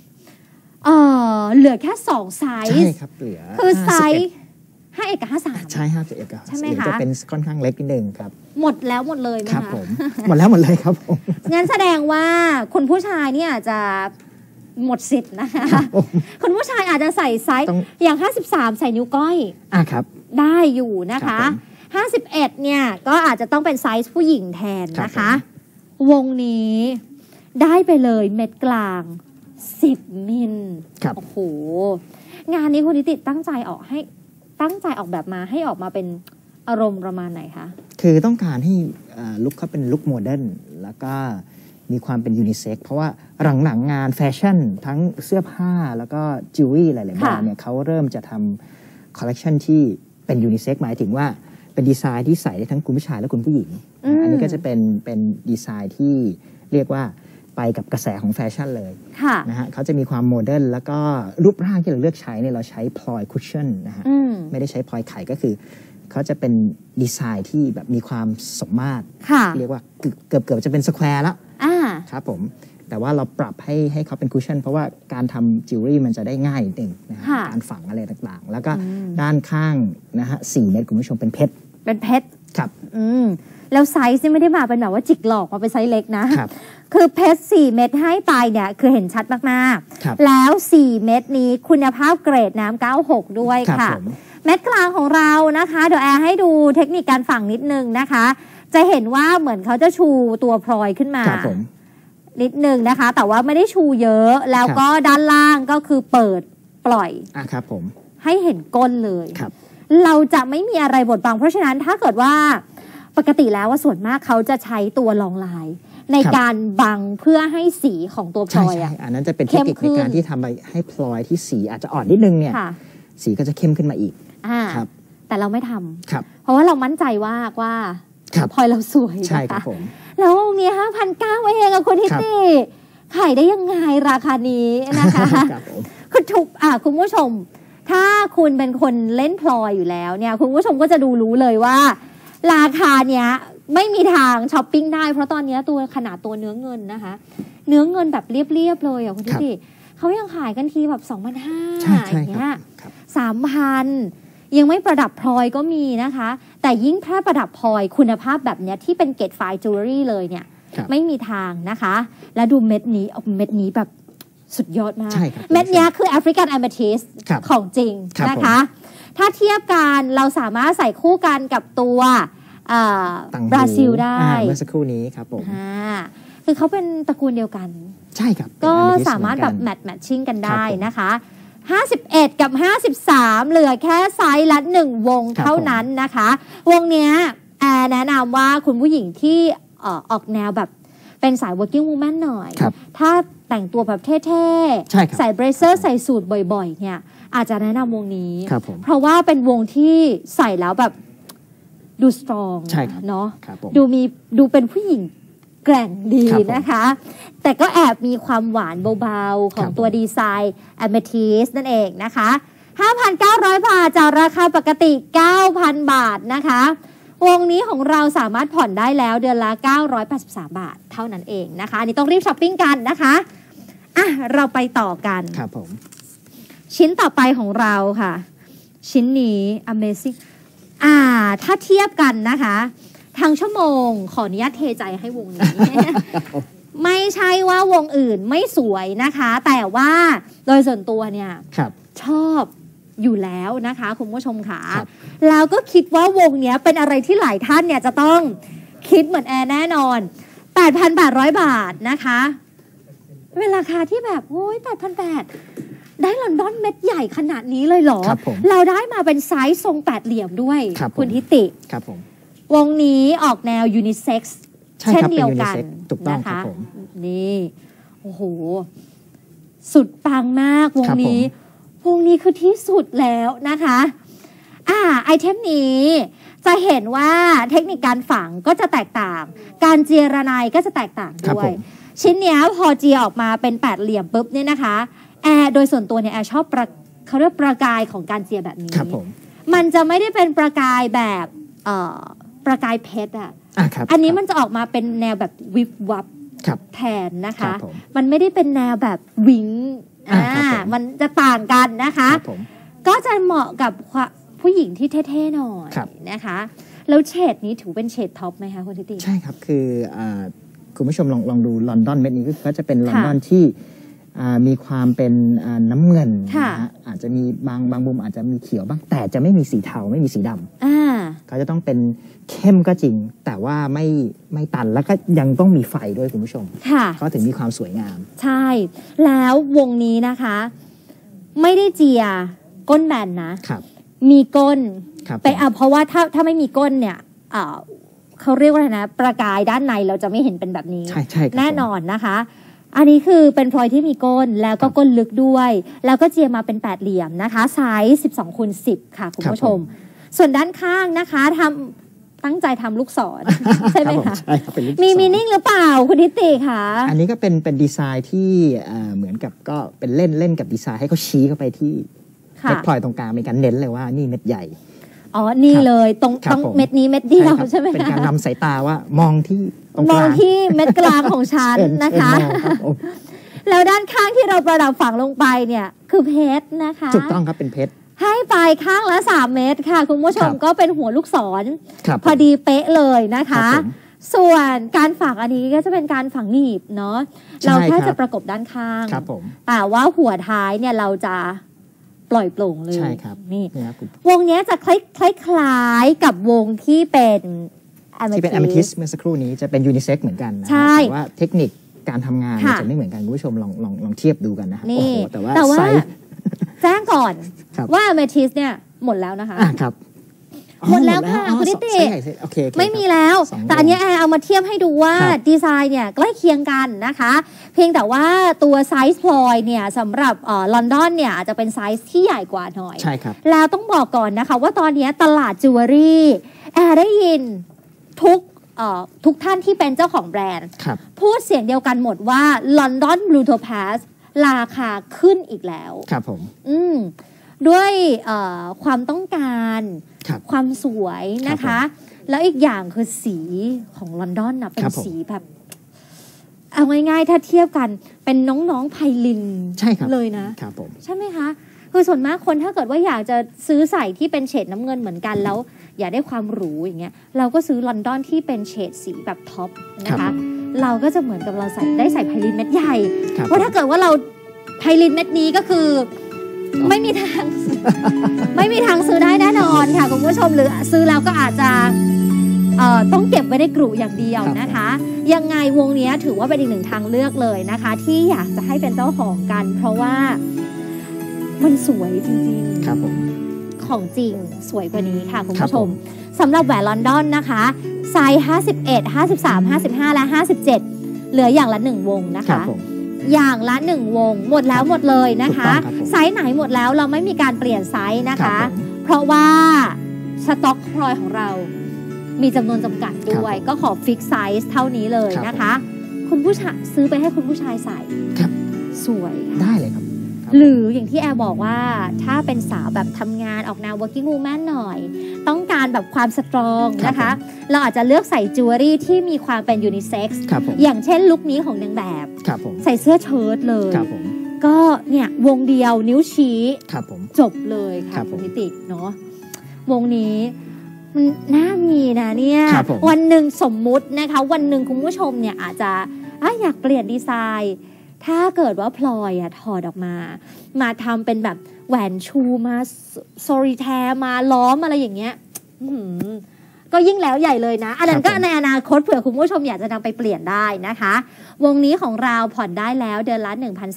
เหลือแค่2ไซส์ใช่ครับเหลือคือไซส์51 กับ 53 ใช่51 กับ 53ใช่ไหมคะจะเป็นค่อนข้างเล็กนิดนึงครับหมดแล้วหมดเลยไหมคะครับผมหมดเลยครับผมงั้นแสดงว่าคุณผู้ชายเนี่ยจะหมดสิทธิ์นะคะคุณผู้ชายอาจจะใส่ไซส์อย่าง53ใส่นิ้วก้อยครับได้อยู่นะคะ51เนี่ยก็อาจจะต้องเป็นไซส์ผู้หญิงแทนนะคะวงนี้ได้ไปเลยเม็ดกลาง10 มิลโอ้โหงานนี้คุณนิติตั้งใจออกแบบมาให้ออกมาเป็นอารมณ์ประมาณไหนคะคือต้องการให้ลุคเขาเป็นลุคโมเดิร์นแล้วก็มีความเป็นยูนิเซ็กเพราะว่าหลังงานแฟชั่นทั้งเสื้อผ้าแล้วก็จิวเวลรี่หลายๆแบรนด์เนี่ยเขาเริ่มจะทำคอลเลคชันที่เป็นยูนิเซ็กหมายถึงว่าเป็นดีไซน์ที่ใส่ได้ทั้งคุณผู้ชายและคุณผู้หญิงอันนี้ก็จะเป็นดีไซน์ที่เรียกว่าไปกับกระแสของแฟชั่นเลยค่ะนะฮะเขาจะมีความโมเดิร์นแล้วก็รูปร่างที่เราเลือกใช้เนี่ยเราใช้พลอยคุชชั่นนะฮะไม่ได้ใช้พลอยไข่ก็คือเขาจะเป็นดีไซน์ที่แบบมีความสมมาตรเรียกว่าเกือบจะเป็นสแควร์แล้วครับผมแต่ว่าเราปรับให้เขาเป็นคุชชั่นเพราะว่าการทำจิวเวลรี่มันจะได้ง่ายนิดนึงนะฮะการฝังอะไรต่างๆแล้วก็ด้านข้างนะฮะ4 เม็ดคุณผู้ชมเป็นเพชรครับแล้วไซส์ไม่ได้มาเป็นแบบว่าจิกหลอกมาเป็นไซส์เล็กนะคือเพชร4 เม็ดให้ไปเนี่ยคือเห็นชัดมากๆแล้ว4 เม็ดนี้คุณภาพเกรดน้ำ96ด้วยค่ะเม็ดกลางของเรานะคะเดี๋ยวแอร์ให้ดูเทคนิคการฝังนิดนึงนะคะจะเห็นว่าเหมือนเขาจะชูตัวพลอยขึ้นมานิดนึงนะคะแต่ว่าไม่ได้ชูเยอะแล้วก็ด้านล่างก็คือเปิดปล่อยครับผมให้เห็นก้นเลยเราจะไม่มีอะไรบดบังเพราะฉะนั้นถ้าเกิดว่าปกติแล้วว่าส่วนมากเขาจะใช้ตัวรองลายในการบังเพื่อให้สีของตัวพลอยอันนั้นจะเป็นเทคนิคในการที่ทำให้พลอยที่สีอาจจะอ่อนนิดนึงเนี่ยสีก็จะเข้มขึ้นมาอีกครับแต่เราไม่ทำเพราะว่าเรามั่นใจว่าพลอยเราสวยใช่ครับผมแล้วองค์นี้5,900เองอะคุณทิติขายได้ยังไงราคานี้นะคะคุณคุณผู้ชมถ้าคุณเป็นคนเล่นพลอยอยู่แล้วเนี่ยคุณผู้ชมก็จะรู้เลยว่าราคาเนี้ยไม่มีทางช้อปปิ้งได้เพราะตอนนี้ตัวขนาดตัวเนื้อเงินนะคะเนื้อเงินแบบเรียบเลยอะคุณทิติเขายังขายกันทีแบบ 2,500 อย่างเงี้ย 3,000 ยังไม่ประดับพลอยก็มีนะคะแต่ยิ่งถ้าประดับพลอยคุณภาพแบบเนี้ยที่เป็นเกรดไฟน์จิวเวลรี่เลยเนี่ยไม่มีทางนะคะและดูเม็ดนี้แบบสุดยอดมากเม็ดนี้คือแอฟริกันแอมเมทิสของจริงนะคะถ้าเทียบกันเราสามารถใส่คู่กันกับตัวบราซิลได้เมื่อสักครู่นี้ครับผมคือเขาเป็นตระกูลเดียวกันใช่ครับก็สามารถแบบแมทชิ่งกันได้นะคะ51กับ53เหลือแค่ไซส์ละ1วงเท่านั้นนะคะวงเนี้ยแอร์แนะนำว่าคุณผู้หญิงที่ออกแนวแบบเป็นสาย working woman หน่อยถ้าแต่งตัวแบบเท่ๆใส่เบรเซอร์ใส่สูทบ่อยๆเนี่ยอาจจะแนะนำวงนี้เพราะว่าเป็นวงที่ใส่แล้วแบบดูสตรองเนาะดูเป็นผู้หญิงแกร่งดีนะคะแต่ก็แอบมีความหวานเบาๆของตัวดีไซน์แอมเมทิสนั่นเองนะคะ 5,900 บาทจากราคาปกติ 9,000 บาทนะคะวงนี้ของเราสามารถผ่อนได้แล้วเดือนละ983 บาทเท่านั้นเองนะคะอันนี้ต้องรีบช้อปปิ้งกันนะคะเราไปต่อกันครับผมชิ้นต่อไปของเราค่ะชิ้นนี้ Amazing ถ้าเทียบกันนะคะทางชั่วโมงขออนุญาตเทใจให้วงนี้ ไม่ใช่ว่าวงอื่นไม่สวยนะคะแต่ว่าโดยส่วนตัวเนี่ยชอบอยู่แล้วนะคะคุณผู้ชมค่ะแล้วก็คิดว่าวงเนี้ยเป็นอะไรที่หลายท่านเนี่ยจะต้องคิดเหมือนแอร์แน่นอน 8,800 บาทนะคะเป็นราคาที่แบบโอ้ย 8,800 ได้ลอนดอนเม็ดใหญ่ขนาดนี้เลยเหรอเราได้มาเป็นไซส์ทรงแปดเหลี่ยมด้วยคุณทิติครับผมวงนี้ออกแนวยูนิเซ็กซ์เช่นเดียวกันนะคะนี่โอ้โหสุดปังมากวงนี้คือที่สุดแล้วนะคะไอเทมนี้จะเห็นว่าเทคนิคการฝังก็จะแตกต่างการเจียระไนก็จะแตกต่างด้วยชิ้นเนี้ยพอเจียออกมาเป็นแปดเหลี่ยมปุ๊บเนี่ยนะคะแอร์โดยส่วนตัวเนี่ยแอร์ชอบเขาเรียกประกายของการเจียแบบนี้มันจะไม่ได้เป็นประกายแบบประกายเพชรอันนี้มันจะออกมาเป็นแนวแบบวิบวับแทนนะคะมันไม่ได้เป็นแนวแบบวิงมันจะต่างกันนะคะก็จะเหมาะกับผู้หญิงที่เท่ๆหน่อยนะคะแล้วเฉดนี้ถือเป็นเฉดท็อปไหมคะคุณทิติใช่ครับคือคุณผู้ชมลองดูลอนดอนเม็ดนี้ก็จะเป็นลอนดอนที่มีความเป็นน้ำเงินอาจจะมีบางมุมอาจจะมีเขียวบ้างแต่จะไม่มีสีเทาไม่มีสีดำเขาจะต้องเป็นเข้มก็จริงแต่ว่าไม่ตันแล้วก็ยังต้องมีไฟด้วยคุณผู้ชมเขาถึงมีความสวยงามใช่แล้ววงนี้นะคะไม่ได้เจียก้นแบนนะมีก้นไปเพราะว่าถ้าไม่มีก้นเนี่ยเขาเรียกว่าอะไรนะประกายด้านในเราจะไม่เห็นเป็นแบบนี้แน่นอนนะคะอันนี้คือเป็นพลอยที่มีก้นแล้วก็ก้นลึกด้วยแล้วก็เจียมาเป็นแปดเหลี่ยมนะคะไซส์12x10ค่ะคุณผู้ชมส่วนด้านข้างนะคะทตั้งใจทำลูกศร ใช่ไหมคะใช่ครับเป็นลูกศรมีมีนิ่งหรือเปล่าคุณนิติคะอันนี้ก็เป็นดีไซน์ที่เหมือนกับก็เป็นเล่นกับดีไซน์ให้เขาชี้เข้าไปที่เม็ดพลอยตรงกลางเป็นการเน้นเลยว่านี่เม็ดใหญ่อ๋อนี่เลยตรงเม็ดนี้เม็ดเดียวใช่ไหมคะเป็นการนำสายตาว่ามองที่ตรงกลางมองที่เม็ดกลางของฉันนะคะแล้วด้านข้างที่เราประดับฝังลงไปเนี่ยคือเพชรนะคะถูกต้องครับเป็นเพชรให้ไปข้างละ3 เม็ดค่ะคุณผู้ชมก็เป็นหัวลูกศรพอดีเป๊ะเลยนะคะส่วนการฝังอันนี้ก็จะเป็นการฝังหนีบเนาะเราแค่จะประกบด้านข้างแต่ว่าหัวท้ายเนี่ยเราจะปล่อยโปร่งเลยใช่ครับนี่วงนี้จะคล้ายๆกับวงที่เป็นแอมเมทิสเมื่อสักครู่นี้จะเป็นยูนิเซ็กเหมือนกันนะแต่ว่าเทคนิคการทำงานจะไม่เหมือนกันคุณผู้ชมลองเทียบดูกันนะโอ้โหแต่ว่าแจ้งก่อนว่าแอมเมทิสเนี่ยหมดแล้วนะคะครับหมดแล้วค่ะคุณนิติไม่มีแล้วแต่อันนี้แอร์เอามาเทียบให้ดูว่าดีไซน์เนี่ยใกล้เคียงกันนะคะเพียงแต่ว่าตัวไซส์พลอยเนี่ยสำหรับลอนดอนเนี่ยอาจจะเป็นไซส์ที่ใหญ่กว่าหน่อยใช่ครับแล้วต้องบอกก่อนนะคะว่าตอนนี้ตลาดจิวเวลรี่แอร์ได้ยินทุกท่านที่เป็นเจ้าของแบรนด์พูดเสียงเดียวกันหมดว่า London Blue Topaz ราคาขึ้นอีกแล้วครับผมด้วยความต้องการความสวยนะคะแล้วอีกอย่างคือสีของลอนดอนนะเป็นสีแบบเอาง่ายๆถ้าเทียบกันเป็นน้องๆไพลินเลยนะครับผมใช่ไหมคะคือส่วนมากคนถ้าเกิดว่าอยากจะซื้อใส่ที่เป็นเฉดน้ำเงินเหมือนกันแล้วอยากได้ความหรูอย่างเงี้ยเราก็ซื้อลอนดอนที่เป็นเฉดสีแบบท็อปนะคะเราก็จะเหมือนกับเราได้ใส่ไพลินเม็ดใหญ่เพราะถ้าเกิดว่าเราไพลินเม็ดนี้ก็คือไม่มีทางซื้อได้แน่นอนค่ะคุณผู้ชมหรือซื้อแล้วก็อาจจะต้องเก็บไว้ในกรุอย่างเดียวนะคะยังไงวงนี้ถือว่าเป็นอีกหนึ่งทางเลือกเลยนะคะที่อยากจะให้เป็นเจ้าของกันเพราะว่ามันสวยจริงๆครับผมของจริงสวยกว่านี้ค่ะคุณผู้ชมสำหรับแหวนลอนดอนนะคะไซส์51 53 55และ57เหลืออย่างละ1วงนะคะอย่างละ1วงหมดแล้วหมดเลยนะคะไซส์ไหนหมดแล้วเราไม่มีการเปลี่ยนไซส์นะคะเพราะว่าสต็อกพลอยของเรามีจำนวนจำกัดด้วยก็ขอฟิกไซส์เท่านี้เลยนะคะคุณผู้ชายซื้อไปให้คุณผู้ชายใส่สวยได้เลยครับหรืออย่างที่แอร์บอกว่าถ้าเป็นสาวแบบทำงานออกแนว working woman หน่อยต้องการแบบความสตรองนะคะเราอาจจะเลือกใส่จิวเวลรี่ที่มีความเป็นยูนิเซ็กซ์อย่างเช่นลุคนี้ของนางแบบใส่เสื้อเชิ้ตเลยก็เนี่ยวงเดียวนิ้วชี้จบเลยค่ะคุณนิติเนาะวงนี้มันน่ามีนะเนี่ยวันหนึ่งสมมุตินะคะวันหนึ่งคุณผู้ชมเนี่ยอาจจะอยากเปลี่ยนดีไซน์ถ้าเกิดว่าพลอยถอดออกมาทำเป็นแบบแหวนชูมาโซลิแทร์มาล้อมอะไรอย่างเงี้ยก็ยิ่งแล้วใหญ่เลยนะอันนั้นก็ในอนาคตเผื่อคุณผู้ชมอยากจะนำไปเปลี่ยนได้นะคะวงนี้ของเราผ่อนได้แล้วเดือนละ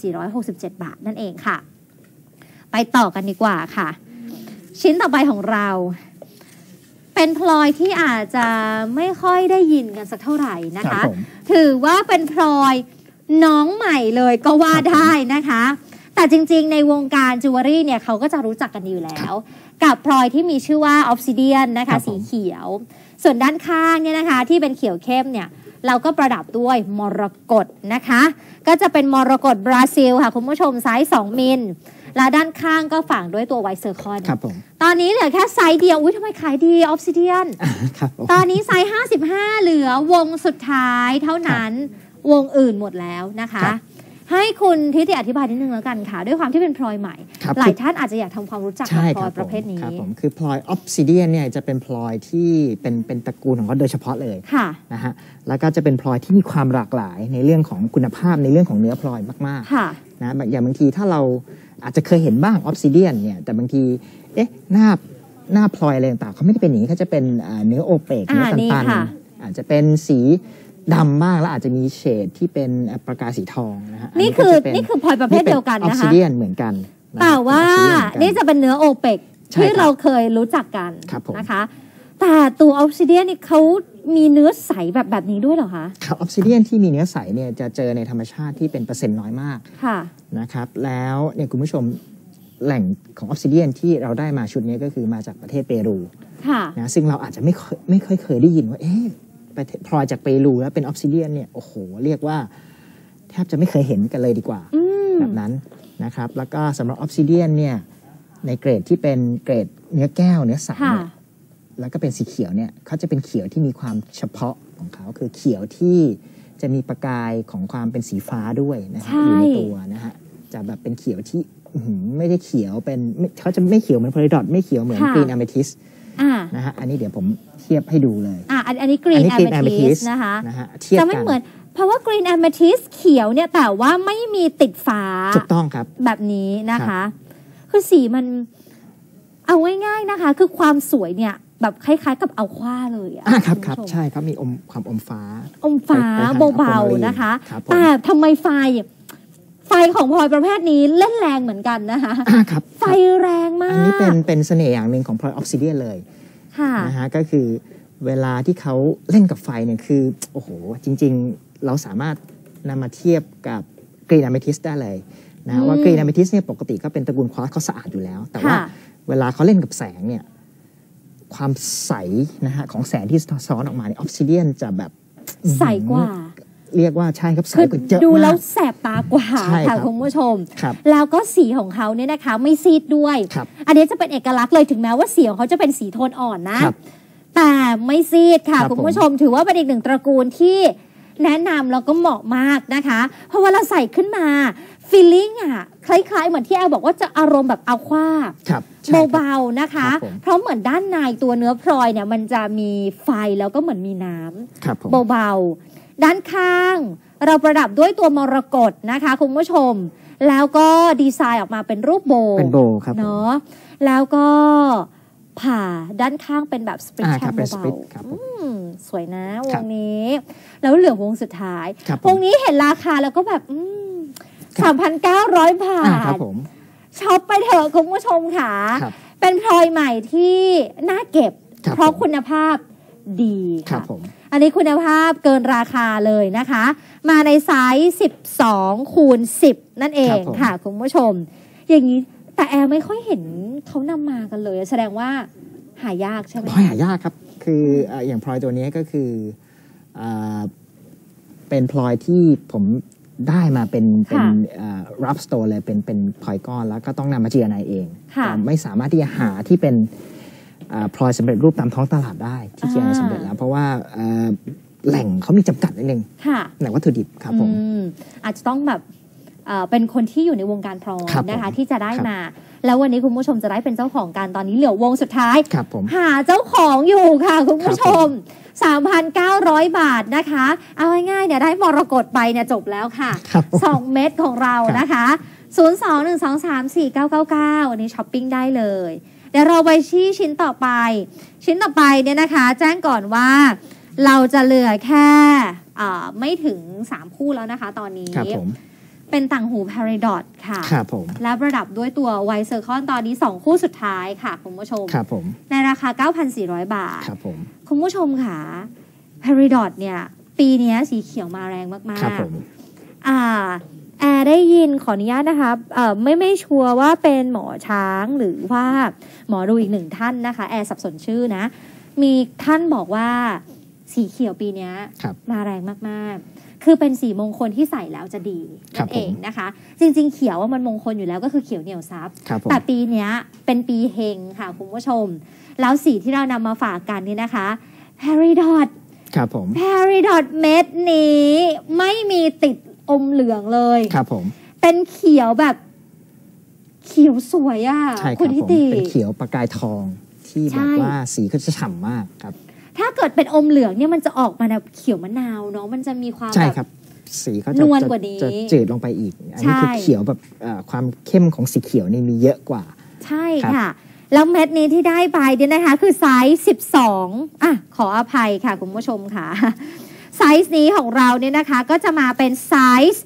1,467 บาทนั่นเองค่ะไปต่อกันดีกว่าค่ะชิ้นต่อไปของเราเป็นพลอยที่อาจจะไม่ค่อยได้ยินกันสักเท่าไหร่นะคะถือว่าเป็นพลอยน้องใหม่เลยก็ว่าได้นะคะแต่จริงๆในวงการจิวเวลรี่เนี่ยเขาก็จะรู้จักกันอยู่แล้วกับพลอยที่มีชื่อว่าออฟซิเดียนนะคะสีเขียวส่วนด้านข้างเนี่ยนะคะที่เป็นเขียวเข้มเนี่ยเราก็ประดับด้วยมรกตนะคะก็จะเป็นมรกตบราซิลค่ะคุณผู้ชมไซส์2 มิลและด้านข้างก็ฝังด้วยตัวไวท์เซอร์คอนตอนนี้เหลือแค่ไซส์เดียวทำไมขายดีออฟซิเดียนตอนนี้ไซส์55เหลือวงสุดท้ายเท่านั้นวงอื่นหมดแล้วนะคะให้คุณทิติอธิบายนิดนึงแล้วกันค่ะด้วยความที่เป็นพลอยใหม่หลายท่านอาจจะอยากทำความรู้จักกับพลอยประเภทนี้ครับผมคือพลอยออฟซิเดียนเนี่ยจะเป็นพลอยที่เป็นตระกูลของเขาโดยเฉพาะเลยนะฮะแล้วก็จะเป็นพลอยที่มีความหลากหลายในเรื่องของคุณภาพในเรื่องของเนื้อพลอยมากๆนะอย่างบางทีถ้าเราอาจจะเคยเห็นบ้างออฟซิเดียนเนี่ยแต่บางทีหน้าพลอยอะไรต่างๆเขาไม่ได้เป็นอย่างนี้เขาจะเป็นเนื้อโอเปกเนื้อตันๆอาจจะเป็นสีดำบ้างแล้วอาจจะมีเฉดที่เป็นประกายสีทองนะฮะนี่คือพลอยประเภทเดียวกันนะคะออฟซิเดียนเหมือนกันแต่ว่านี่จะเป็นเนื้อโอเปกที่เราเคยรู้จักกันนะคะแต่ตัวออฟซิเดียนนี่เขามีเนื้อใสแบบนี้ด้วยเหรอคะครับออฟซิเดียนที่มีเนื้อใสเนี่ยจะเจอในธรรมชาติที่เป็นเปอร์เซ็นต์น้อยมากนะครับแล้วเนี่ยคุณผู้ชมแหล่งของออฟซิเดียนที่เราได้มาชุดนี้ก็คือมาจากประเทศเปรูนะซึ่งเราอาจจะไม่ค่อยเคยได้ยินว่าพลอยจากเปรูแล้วเป็นออฟซิเดียนเนี่ยโอ้โหเรียกว่าแทบจะไม่เคยเห็นกันเลยดีกว่าแบบนั้นนะครับแล้วก็สำหรับออฟซิเดียนเนี่ยในเกรดที่เป็นเกรดเนื้อแก้วเนื้อใสเนี่ยแล้วก็เป็นสีเขียวเนี่ยเขาจะเป็นเขียวที่มีความเฉพาะของเขาคือเขียวที่จะมีประกายของความเป็นสีฟ้าด้วยนะฮะอยู่ในตัวนะฮะจะแบบเป็นเขียวที่ไม่ได้เขียวเป็นเขาจะไม่เขียวเหมือนพาราดอทไม่เขียวเหมือนกรีนอะเมทิสนะฮะอันนี้เดี๋ยวผมเทียบให้ดูเลยอันนี้กรีนอะเมทิสนะคะจะไม่เหมือนเพราะว่ากรีนอะเมทิสเขียวเนี่ยแต่ว่าไม่มีติดฟ้าถูกต้องครับแบบนี้นะคะคือสีมันเอาง่ายๆนะคะคือความสวยเนี่ยแบบคล้ายๆกับเอาคว้าเลยครับใช่ครับมีความอมฟ้าเบาๆนะคะแต่ทำไมไฟของพลอยประเภทนี้เล่นแรงเหมือนกันนะคะไฟแรงมากอันนี้เป็นเสน่ห์อย่างหนึ่งของพลอยออฟซิเดียนเลยนะฮะก็คือเวลาที่เขาเล่นกับไฟเนี่ยคือโอ้โหจริงๆเราสามารถนำมาเทียบกับกรีนอะเมทิสได้เลยนะว่ากรีนอะเมทิสเนี่ยปกติก็เป็นตระกูลควอร์ตเขาสะอาดอยู่แล้วแต่ว่าเวลาเขาเล่นกับแสงเนี่ยความใสนะฮะของแสงที่ซ้อนออกมาเนี่ยออฟซิเดียนจะแบบใสกว่าเรียกว่าใช่ครับใสกว่าเยอะมากดูแล้วแสบตากว่าค่ะคุณผู้ชมแล้วก็สีของเขาเนี่ยนะคะไม่ซีดด้วยอันนี้จะเป็นเอกลักษณ์เลยถึงแม้ว่าสีของเขาจะเป็นสีโทนอ่อนนะแต่ไม่ซีดค่ะคุณผู้ชมถือว่าเป็นอีกหนึ่งตระกูลที่แนะนำแล้วก็เหมาะมากนะคะเพราะว่าเราใส่ขึ้นมาฟีลลิ่งคล้ายๆเหมือนที่แอลบอกว่าจะอารมณ์แบบเอาคว้าเบาๆนะคะเพราะเหมือนด้านในตัวเนื้อพลอยเนี่ยมันจะมีไฟแล้วก็เหมือนมีน้ำเบาๆด้านข้างเราประดับด้วยตัวมรกตนะคะคุณผู้ชมแล้วก็ดีไซน์ออกมาเป็นรูปโบเนาะแล้วก็ผ่าด้านข้างเป็นแบบสปริตแชมเบาๆสวยนะวงนี้แล้วเหลือวงสุดท้ายวงนี้เห็นราคาแล้วก็แบบ3,900 บาทช็อปไปเถอะคุณผู้ชมค่ะเป็นพลอยใหม่ที่น่าเก็บเพราะคุณภาพดีค่ะอันนี้คุณภาพเกินราคาเลยนะคะมาในไซส์12x10นั่นเองค่ะคุณผู้ชมอย่างนี้แต่แอร์ไม่ค่อยเห็นเขานำมากันเลยแสดงว่าหายากใช่ไหมหายากครับคืออย่างพลอยตัวนี้ก็คือเป็นพลอยที่ผมได้มาเป็นรับสโตร์เลยเป็นพลอยก้อนแล้วก็ต้องนำมาGNIเองไม่สามารถที่จะหาที่เป็นพลอยสำเร็จรูปตามท้องตลาดได้ที่GNIสำเร็จแล้วเพราะว่าแหล่งเขามีจำกัดนิดนึงแหล่งวัตถุดิบครับผมอาจจะต้องแบบเป็นคนที่อยู่ในวงการพลอยนะคะที่จะได้มาแล้ววันนี้คุณผู้ชมจะได้เป็นเจ้าของกันตอนนี้เหลือวงสุดท้ายหาเจ้าของอยู่ค่ะคุณผู้ชม3,900 บาทนะคะเอาง่ายๆเนี่ยได้มรกตไปเนี่ยจบแล้วค่ะ2เม็ดของเรานะคะ02-123-4999วันนี้ช้อปปิ้งได้เลยเดี๋ยวเราไปที่ชิ้นต่อไปเนี่ยนะคะแจ้งก่อนว่าเราจะเหลือแค่ไม่ถึง3คู่แล้วนะคะตอนนี้เป็นต่างหู Peridot ค่ะและประดับด้วยตัว White Circle ตอนนี้2คู่สุดท้ายค่ะคุณผู้ชมในราคา 9,400 บาทคุณผู้ชมค่ะ Peridot เนี่ยปีนี้สีเขียวมาแรงมากๆแอร์ได้ยินขออนุญาตนะคะไม่ชัวร์ว่าเป็นหมอช้างหรือว่าหมอดูอีกหนึ่งท่านนะคะแอร์สับสนชื่อนะมีท่านบอกว่าสีเขียวปีนี้มาแรงมากๆคือเป็นสีมงคลที่ใส่แล้วจะดีนั่นเองนะคะจริงๆเขียวว่ามันมงคลอยู่แล้วก็คือเขียวเหนี่ยวซับแต่ปีนี้เป็นปีเฮงค่ะคุณผู้ชมแล้วสีที่เรานำมาฝากกันนี่นะคะ Peridot Peridot เม็ดนี้ไม่มีติดอมเหลืองเลยครับผมเป็นเขียวแบบเขียวสวยคุณทิติเป็นเขียวประกายทองที่แบบว่าสีก็จะฉ่ำมากครับถ้าเกิดเป็นอมเหลืองเนี่ยมันจะออกมาแบบเขียวมะนาวเนาะมันจะมีความใช่ครับสีเขาจะจืดลงไปอีกอันนี้คือเขียวแบบความเข้มของสีเขียวนี่มีเยอะกว่าใช่ค่ะแล้วเม็ดนี้ที่ได้ไปเนี่ยนะคะคือไซส์12ขออภัยค่ะคุณผู้ชมค่ะไซส์นี้ของเราเนี่ยนะคะก็จะมาเป็นไซส์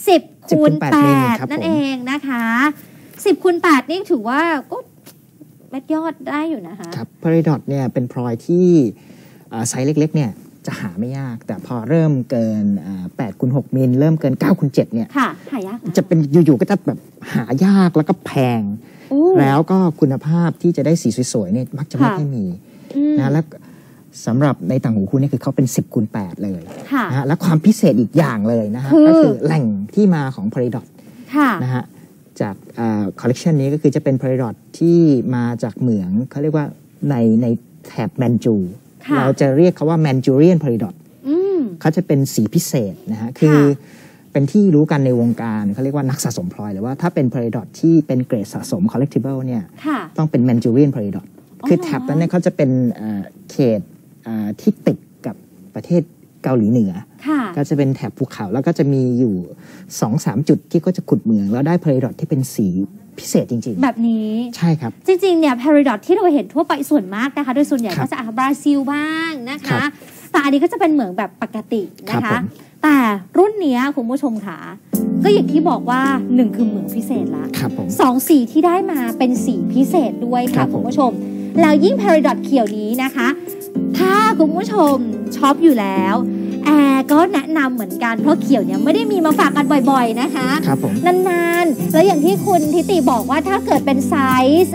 10x8นั่นเองนะคะ10x8นี่ถือว่าก็เม็ดยอดได้อยู่นะคะครับ Peridot เนี่ยเป็นพลอยที่ไซส์เล็กๆเนี่ยจะหาไม่ยากแต่พอเริ่มเกิน8x6 มิลเริ่มเกิน9x7เนี่ยค่ะหายากจะเป็นอยู่ๆก็จะแบบหายากแล้วก็แพงแล้วก็คุณภาพที่จะได้สีสวยๆเนี่ยมักจะไม่ค่อยมีนะแล้วสำหรับในต่างหูคู่นี่คือเขาเป็น10x8เลยนะฮะและความพิเศษอีกอย่างเลยนะฮะก็คือแหล่งที่มาของ Peridot นะฮะจากคอลเลกชันนี้ก็คือจะเป็น Peridot ที่มาจากเหมืองเขาเรียกว่าในแถบแมนจูเราจะเรียกเขาว่า Manchurian Peridot เขาจะเป็นสีพิเศษนะฮะคือเป็นที่รู้กันในวงการเขาเรียกว่านักสะสมพลอยหรือว่าถ้าเป็น Peridot ที่เป็นเกรดสะสม collectible เนี่ยต้องเป็น Manchurian Peridot คือแถบนั้นเนี่ยเขาจะเป็นเขตที่ติดกับประเทศเกาหลีเหนือก็จะเป็นแถบภูเขาแล้วก็จะมีอยู่ 2-3 จุดที่ก็จะขุดเหมืองแล้วได้ Peridot ที่เป็นสีพิเศษจริงๆแบบนี้ใช่ครับจริงๆเนี่ย Peridot ที่เราเห็นทั่วไปส่วนมากนะคะโดยส่วนใหญ่ก็จะบราซิลบ้างนะคะแต่อันนี้ก็จะเป็นเหมืองแบบปกตินะคะแต่รุ่นนี้คุณผู้ชมค่ะก็อย่างที่บอกว่า1คือเหมืองพิเศษละ2สีที่ได้มาเป็นสีพิเศษด้วยค่ะคุณผู้ชมแล้วยิ่ง Peridot เขียวนี้นะคะถ้าคุณผู้ชมช็อปอยู่แล้วแอร์ก็แนะนำเหมือนกันเพราะเขียวเนี่ยไม่ได้มีมาฝากกันบ่อยๆนะคะนานๆแล้วอย่างที่คุณทิติบอกว่าถ้าเกิดเป็นไซส์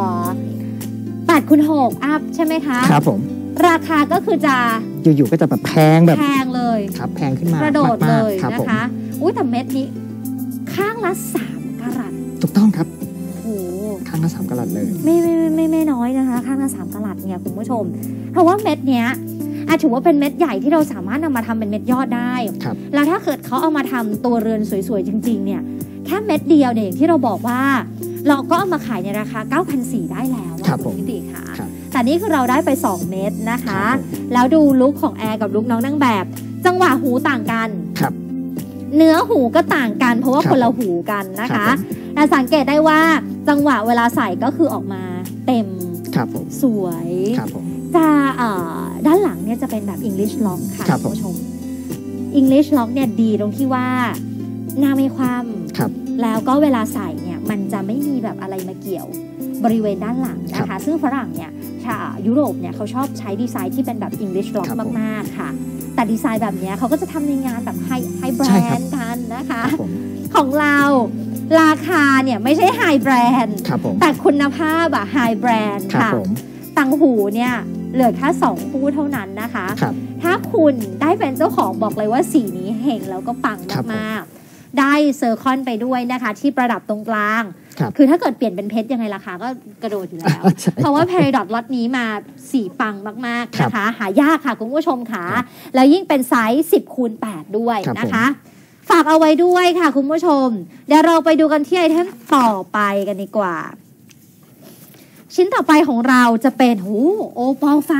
8x6 อัพใช่ไหมคะครับผมราคาก็คือจะอยู่ๆก็จะแบบแพงเลยครับแพงขึ้นมากระโดดเลยนะคะอุ้ยแต่เม็ดนี้ข้างละ3 กะรัตถูกต้องครับโอ้ข้างละ3 กะรัตเลยไม่น้อยนะคะข้างละ3 กะรัตเนี่ยคุณผู้ชมเพราะว่าเม็ดเนี้ยถือว่าเป็นเม็ดใหญ่ที่เราสามารถนำมาทำเป็นเม็ดยอดได้แล้วถ้าเกิดเขาเอามาทำตัวเรือนสวยๆจริงๆเนี่ยแค่เม็ดเดียวเนี่ยอย่างที่เราบอกว่าเราก็เอามาขายในราคา 9,400 ได้แล้วพี่ติค่ะแต่นี่คือเราได้ไป2 เม็ดนะคะแล้วดูลุคของแอร์กับลุคน้องนางแบบจังหวะหูต่างกันเนื้อหูก็ต่างกันเพราะว่าคนละหูกันนะคะแต่สังเกตได้ว่าจังหวะเวลาใส่ก็คือออกมาเต็มสวยจะด้านหลังเนี่ยจะเป็นแบบ English Lock ค่ะคุณผู้ชม English Lock เนี่ยดีตรงที่ว่าหน้าไม่คว่ำแล้วก็เวลาใส่เนี่ยมันจะไม่มีแบบอะไรมาเกี่ยวบริเวณด้านหลังนะคะซึ่งฝรั่งเนี่ยยุโรปเนี่ยเขาชอบใช้ดีไซน์ที่เป็นแบบ English Lock มากๆค่ะแต่ดีไซน์แบบนี้เขาก็จะทำในงานแบบไฮแบรนด์กันนะคะของเราราคาเนี่ยไม่ใช่ไฮแบรนด์แต่คุณภาพอะไฮแบรนด์ค่ะต่างหูเนี่ยเหลือแค่2 คู่เท่านั้นนะคะถ้าคุณได้เป็นเจ้าของบอกเลยว่าสีนี้เฮงแล้วก็ปังมากๆได้เซอร์คอนไปด้วยนะคะที่ประดับตรงกลางคือถ้าเกิดเปลี่ยนเป็นเพชรยังไงราคาก็กระโดดอยู่แล้วเพราะว่า Peridot ล็อตนี้มาสีปังมากๆนะคะหายากค่ะคุณผู้ชมค่ะแล้วยิ่งเป็นไซส์10x8ด้วยนะคะฝากเอาไว้ด้วยค่ะคุณผู้ชมเดี๋ยวเราไปดูกันที่ไอเทมต่อไปกันดีกว่าชิ้นต่อไปของเราจะเป็นโอปอลไฟ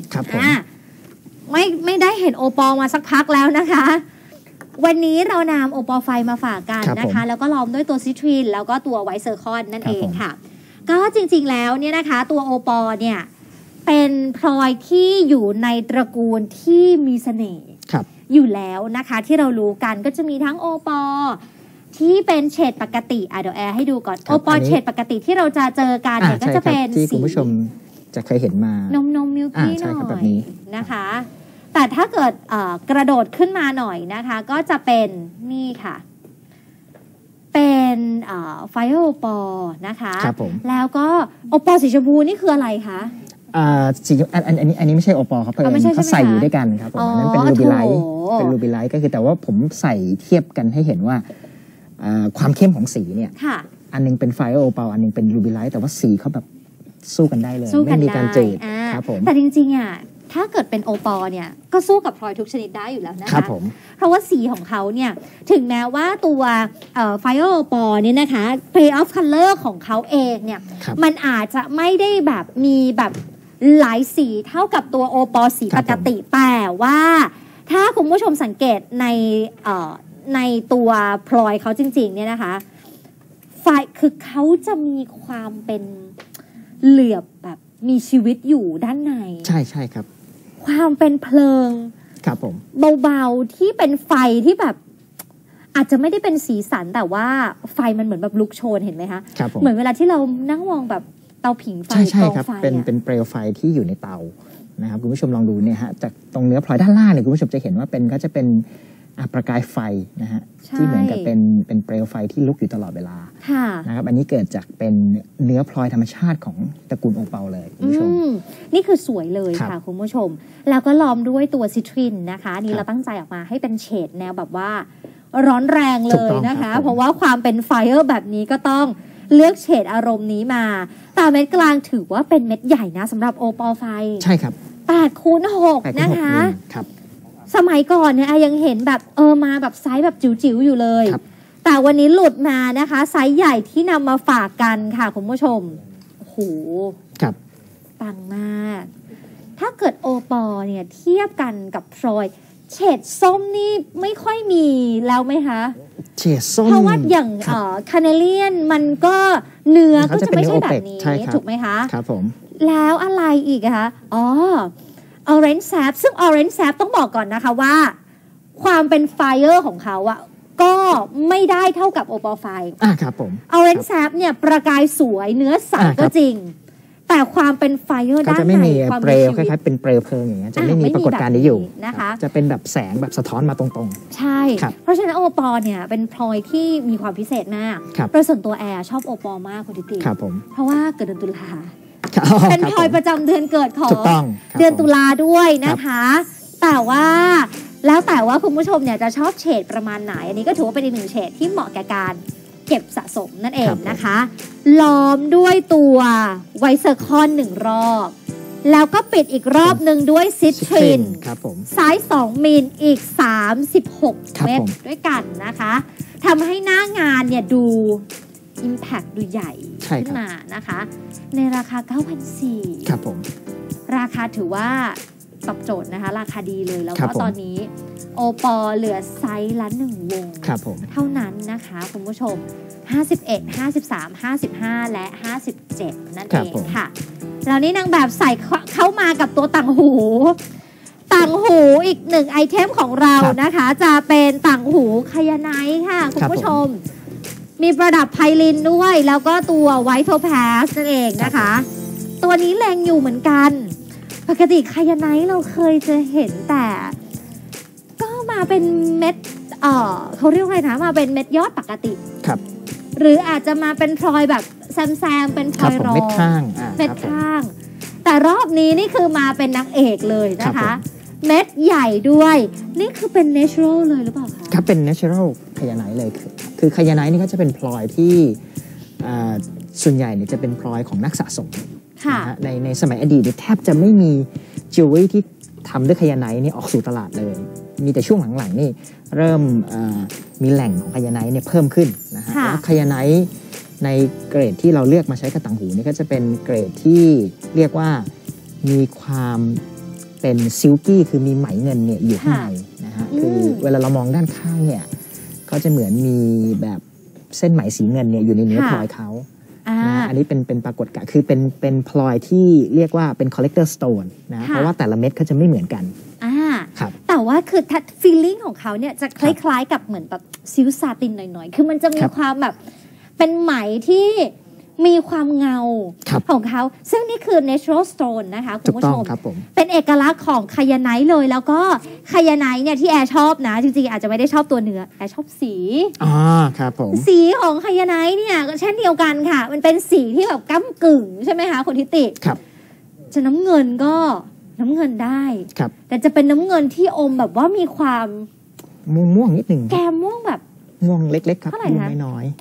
ไม่ได้เห็นโอปอลมาสักพักแล้วนะคะวันนี้เรานำโอปอลไฟมาฝากกันนะคะแล้วก็ล้อมด้วยตัวซิตรินแล้วก็ตัวไวท์เซอร์คอนนั่นเองค่ะก็จริงๆแล้วเนี่ยนะคะตัวโอปอลเนี่ยเป็นพลอยที่อยู่ในตระกูลที่มีเสน่ห์อยู่แล้วนะคะที่เรารู้กันก็จะมีทั้งโอปอลที่เป็นเฉดปกติเดี๋ยวแอร์ให้ดูก่อนโอปอลเฉดปกติที่เราจะเจอกันเนี่ยก็จะเป็นที่คุณผู้ชมจะเคยเห็นมานมมิลกี้หน่อยนะคะแต่ถ้าเกิดกระโดดขึ้นมาหน่อยนะคะก็จะเป็นนี่ค่ะเป็นไฟโอปอลนะคะแล้วก็โอปอลสีชมพูนี่คืออะไรคะสีอันนี้ไม่ใช่โอปอลครับเขาใส่อยู่ด้วยกันครับผมนั้นเป็นรูบิไลท์ก็คือแต่ว่าผมใส่เทียบกันให้เห็นว่าความเข้มของสีเนี่ยอันนึงเป็นไฟโอปอลอันนึงเป็นรูบิไลท์แต่ว่าสีเขาแบบสู้กันได้เลยไม่มีการเจืดครับผมแต่จริงๆถ้าเกิดเป็นโอปอลเนี่ยก็สู้กับพลอยทุกชนิดได้อยู่แล้วนะคะเพราะว่าสีของเขาเนี่ยถึงแม้ว่าตัวไฟโอปอลเนี่ยนะคะ play of color ของเขาเองเนี่ยมันอาจจะไม่ได้แบบมีแบบหลายสีเท่ากับตัวโอปอลสีปกติแต่ว่าถ้าคุณผู้ชมสังเกตในตัวพลอยเขาจริงๆเนี่ยนะคะไฟคือเขาจะมีความเป็นเหลือบแบบมีชีวิตอยู่ด้านในใช่ครับความเป็นเพลิงครับผมเบาๆที่เป็นไฟที่แบบอาจจะไม่ได้เป็นสีสันแต่ว่าไฟมันเหมือนแบบลุกโชนเห็นไหมคะเหมือนเวลาที่เรานั่งมองแบบเตาผิงไฟใช่ครับเป็นเปลวไฟที่อยู่ในเตานะครับคุณผู้ชมลองดูเนี่ยฮะจากตรงเนื้อพลอยด้านล่างเนี่ยคุณผู้ชมจะเห็นว่าเป็นก็จะเป็นประกายไฟนะฮะที่เหมือนกับเป็นเปลวไฟที่ลุกอยู่ตลอดเวลานะครับอันนี้เกิดจากเป็นเนื้อพลอยธรรมชาติของตระกูลโอเปาเลยคุณผู้ชมนี่คือสวยเลยค่ะคุณผู้ชมแล้วก็ล้อมด้วยตัวซิตรินนะคะนี่เราตั้งใจออกมาให้เป็นเฉดแนวแบบว่าร้อนแรงเลยนะคะเพราะว่าความเป็นไฟแบบนี้ก็ต้องเลือกเฉดอารมณ์นี้มาแต่เม็ดกลางถือว่าเป็นเม็ดใหญ่นะสำหรับโอปอลไฟใช่ครับ 8 คูณ 6นะคะครับสมัยก่อนเนี่ยยังเห็นแบบมาแบบไซส์แบบจิ๋วๆอยู่เลยแต่วันนี้หลุดมานะคะไซส์ใหญ่ที่นำมาฝากกันค่ะคุณผู้ชมโอ้โหครับปังมากถ้าเกิดโอปอเนี่ยเทียบกันกับพลอยเฉดส้มนี่ไม่ค่อยมีแล้วไหมคะเฉดส้มเพราะว่าอย่างคาเนเลียนมันก็เนื้อก็จะไม่ใช่แบบนี้ถูกไหมคะครับผมแล้วอะไรอีกคะOrange Sap ซึ่ง Orange Sap ต้องบอกก่อนนะคะว่าความเป็นไฟของเขาอะก็ไม่ได้เท่ากับโอปอลไฟครับผม Orange Sap เนี่ยประกายสวยเนื้อใสก็จริงแต่ความเป็นไฟด้านในความเปลวคล้ายๆเป็นเปลวเพลิงอย่างเงี้ยจะไม่มีปรากฏการณ์นี้อยู่นะคะจะเป็นแบบแสงแบบสะท้อนมาตรงๆใช่เพราะฉะนั้นโอปอลเนี่ยเป็นพลอยที่มีความพิเศษมากโดยส่วนตัวแอร์ชอบโอปอลมากคุณทิติเพราะว่าเกิดเดือนตุลาเป็นพลอยประจำเดือนเกิดของเดือนตุลาด้วยนะคะแต่ว่าแล้วแต่ว่าคุณผู้ชมเนี่ยจะชอบเฉดประมาณไหนอันนี้ก็ถือว่าเป็นอีกหนึ่งเฉดที่เหมาะแก่การเก็บสะสมนั่นเองนะคะล้อมด้วยตัวไวเซอร์คอน1 รอบแล้วก็ปิดอีกรอบหนึ่งด้วยซิตรินไซส์2 มิลอีก36 เม็ดด้วยกันนะคะทำให้หน้างานเนี่ยดู Impact ดูใหญ่ขึ้นมานะคะในราคา 9,400 ครับผมราคาถือว่าตอบโจทย์นะคะราคาดีเลยแล้วก็ตอนนี้โอปอเหลือไซส์ละ1 วงเท่านั้นนะคะคุณผู้ชม51 53 55และ57นั่นเองค่ะแล้วนี้นางแบบใส่เข้ามากับตัวต่างหูอีก1ไอเทมของเรานะคะจะเป็นต่างหูไคยาไนท์ค่ะคุณผู้ชมมีประดับไพลินด้วยแล้วก็ตัวไวท์โทแพสนั่นเองนะคะตัวนี้แรงอยู่เหมือนกันปกติไคยาไนท์เราเคยจะเห็นแต่ก็มาเป็นเม็ดเขาเรียกว่าไงนะมาเป็นเม็ดยอดปกติครับหรืออาจจะมาเป็นพลอยแบบแซมเป็นพลอยรองเม็ดข้างแต่รอบนี้นี่คือมาเป็นนางเอกเลยนะคะเม็ดใหญ่ด้วยนี่คือเป็น natural เลยหรือเปล่าคะครับเป็น natural ไคยาไนท์เลยคือไคยาไนท์นี่ก็จะเป็นพลอยที่ส่วนใหญ่เนี่ยจะเป็นพลอยของนักสะสมในสมัยอดีตแทบจะไม่มีจิวเวลรี่ที่ทำด้วยไคยาไนท์นี่ออกสู่ตลาดเลยมีแต่ช่วงหลังๆนี่เริ่มมีแหล่งของไคยาไนท์เนี่ยเพิ่มขึ้นนะฮะแล้วไคยาไนท์ในเกรดที่เราเลือกมาใช้กับต่างหูนี่ก็จะเป็นเกรดที่เรียกว่ามีความเป็นซิลกี้คือมีไหมเงินเนี่ยอยู่ข้างในนะฮะคือเวลาเรามองด้านข้างเนี่ยก็จะเหมือนมีแบบเส้นไหมสีเงินเนี่ยอยู่ในเนื้อพลอยเขาอันนี้เป็นปรากฏการณ์คือเป็นพลอยที่เรียกว่าเป็น collector stone นะเพราะว่าแต่ละเม็ดเขาจะไม่เหมือนกันครับแต่ว่าคือฟีลลิ่งของเขาเนี่ยจะคล้ายๆกับเหมือนแบบซิลซาตินหน่อยๆคือมันจะมีความแบบเป็นไหมที่มีความเงาของเขาซึ่งนี่คือ natural stone นะคะคุณผู้ชมเป็นเอกลักษณ์ของไคยาไนท์เลยแล้วก็ไคยาไนท์เนี่ยที่แอร์ชอบนะจริงๆอาจจะไม่ได้ชอบตัวเนื้อแอร์ชอบสีครับผมสีของไคยาไนท์เนี่ยก็เช่นเดียวกันค่ะมันเป็นสีที่แบบก้ำกึ่งใช่ไหมคะคุณทิติครับจะน้ำเงินก็น้ำเงินได้แต่จะเป็นน้ำเงินที่อมแบบว่ามีความม่วงนิดหนึ่งแกมม่วงแบบม่วงเล็กๆครับน้อย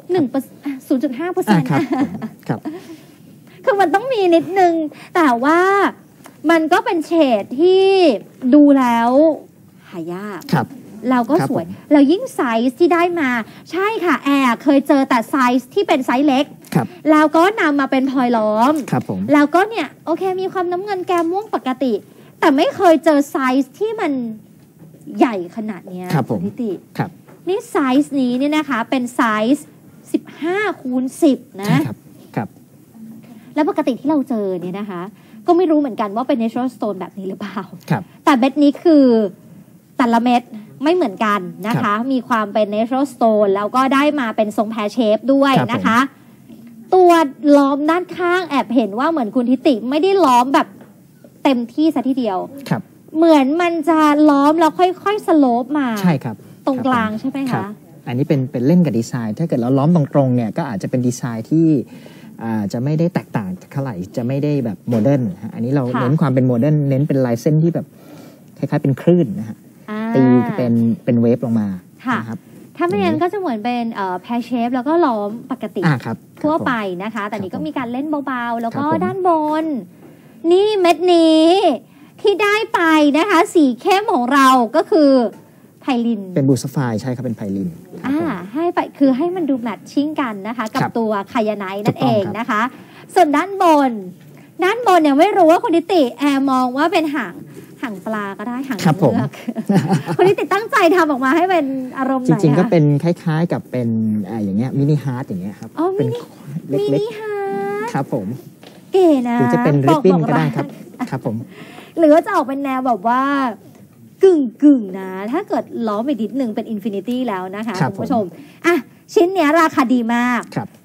0.5%ครับคือมันต้องมีนิดนึงแต่ว่ามันก็เป็นเฉดที่ดูแล้วหายากเราก็สวยแล้วยิ่งไซส์ที่ได้มาใช่ค่ะแอร์เคยเจอแต่ไซส์ที่เป็นไซส์เล็กแล้วก็นำมาเป็นพลอยล้อมแล้วก็เนี่ยโอเคมีความน้ำเงินแกมม่วงปกติแต่ไม่เคยเจอไซส์ที่มันใหญ่ขนาดนี้พิตินี่ไซส์นี้เนี่ยนะคะเป็นไซส์15 คูณ 10นะครับแล้วปกติที่เราเจอเนี่ยนะคะก็ไม่รู้เหมือนกันว่าเป็น natural stone แบบนี้หรือเปล่าแต่เม็ดนี้คือแต่ละเม็ดไม่เหมือนกันนะคะมีความเป็น natural stone แล้วก็ได้มาเป็นทรงแพรเชฟด้วยนะคะตัวล้อมด้านข้างแอบเห็นว่าเหมือนคุณทิติไม่ได้ล้อมแบบเต็มที่ซะทีเดียวเหมือนมันจะล้อมแล้วค่อยๆสโลปมาใช่ครับตรงกลางใช่ไหมคะอันนี้เป็นเล่นกับดีไซน์ถ้าเกิดเราล้อมตรงๆเนี่ยก็อาจจะเป็นดีไซน์ที่จะไม่ได้แตกต่างเท่าไหร่จะไม่ได้แบบโมเดิร์นอันนี้เราเน้นความเป็นโมเดิร์นเน้นเป็นลายเส้นที่แบบคล้ายๆเป็นคลื่นนะฮะตีเป็นเวฟลงมานะครับถ้าไม่งั้นก็จะเหมือนเป็นแพรเชฟแล้วก็ล้อมปกติทั่วไปนะคะแต่นี้ก็มีการเล่นเบาๆแล้วก็ด้านบนนี่เม็ดนี้ที่ได้ไปนะคะสีเข้มของเราก็คือไพลินเป็นบูสไฟใช่ครับเป็นไพลินให้ไปคือให้มันดูแมทชิ่งกันนะคะกับตัวไคยาไนท์นั่นเองนะคะส่วนด้านบนเนี่ยไม่รู้ว่าคุณนิติแอร์มองว่าเป็นหางปลาก็ได้หางเลือกคุณนิติตั้งใจทำออกมาให้เป็นอารมณ์ไหนจริงๆก็เป็นคล้ายๆกับเป็นอย่างเงี้ยมินิฮาร์ทอย่างเงี้ยครับเป็นเล็กๆครับผมเก๋นะหรือจะเป็นริบบิ้นก็ได้ครับครับผมหรือว่าจะออกเป็นแนวแบบว่ากึ่งนะถ้าเกิดล้อมไปนิดหนึ่งเป็นอินฟินิตี้แล้วนะคะคุณผู้ชมอ่ะชิ้นเนี้ยราคาดีมาก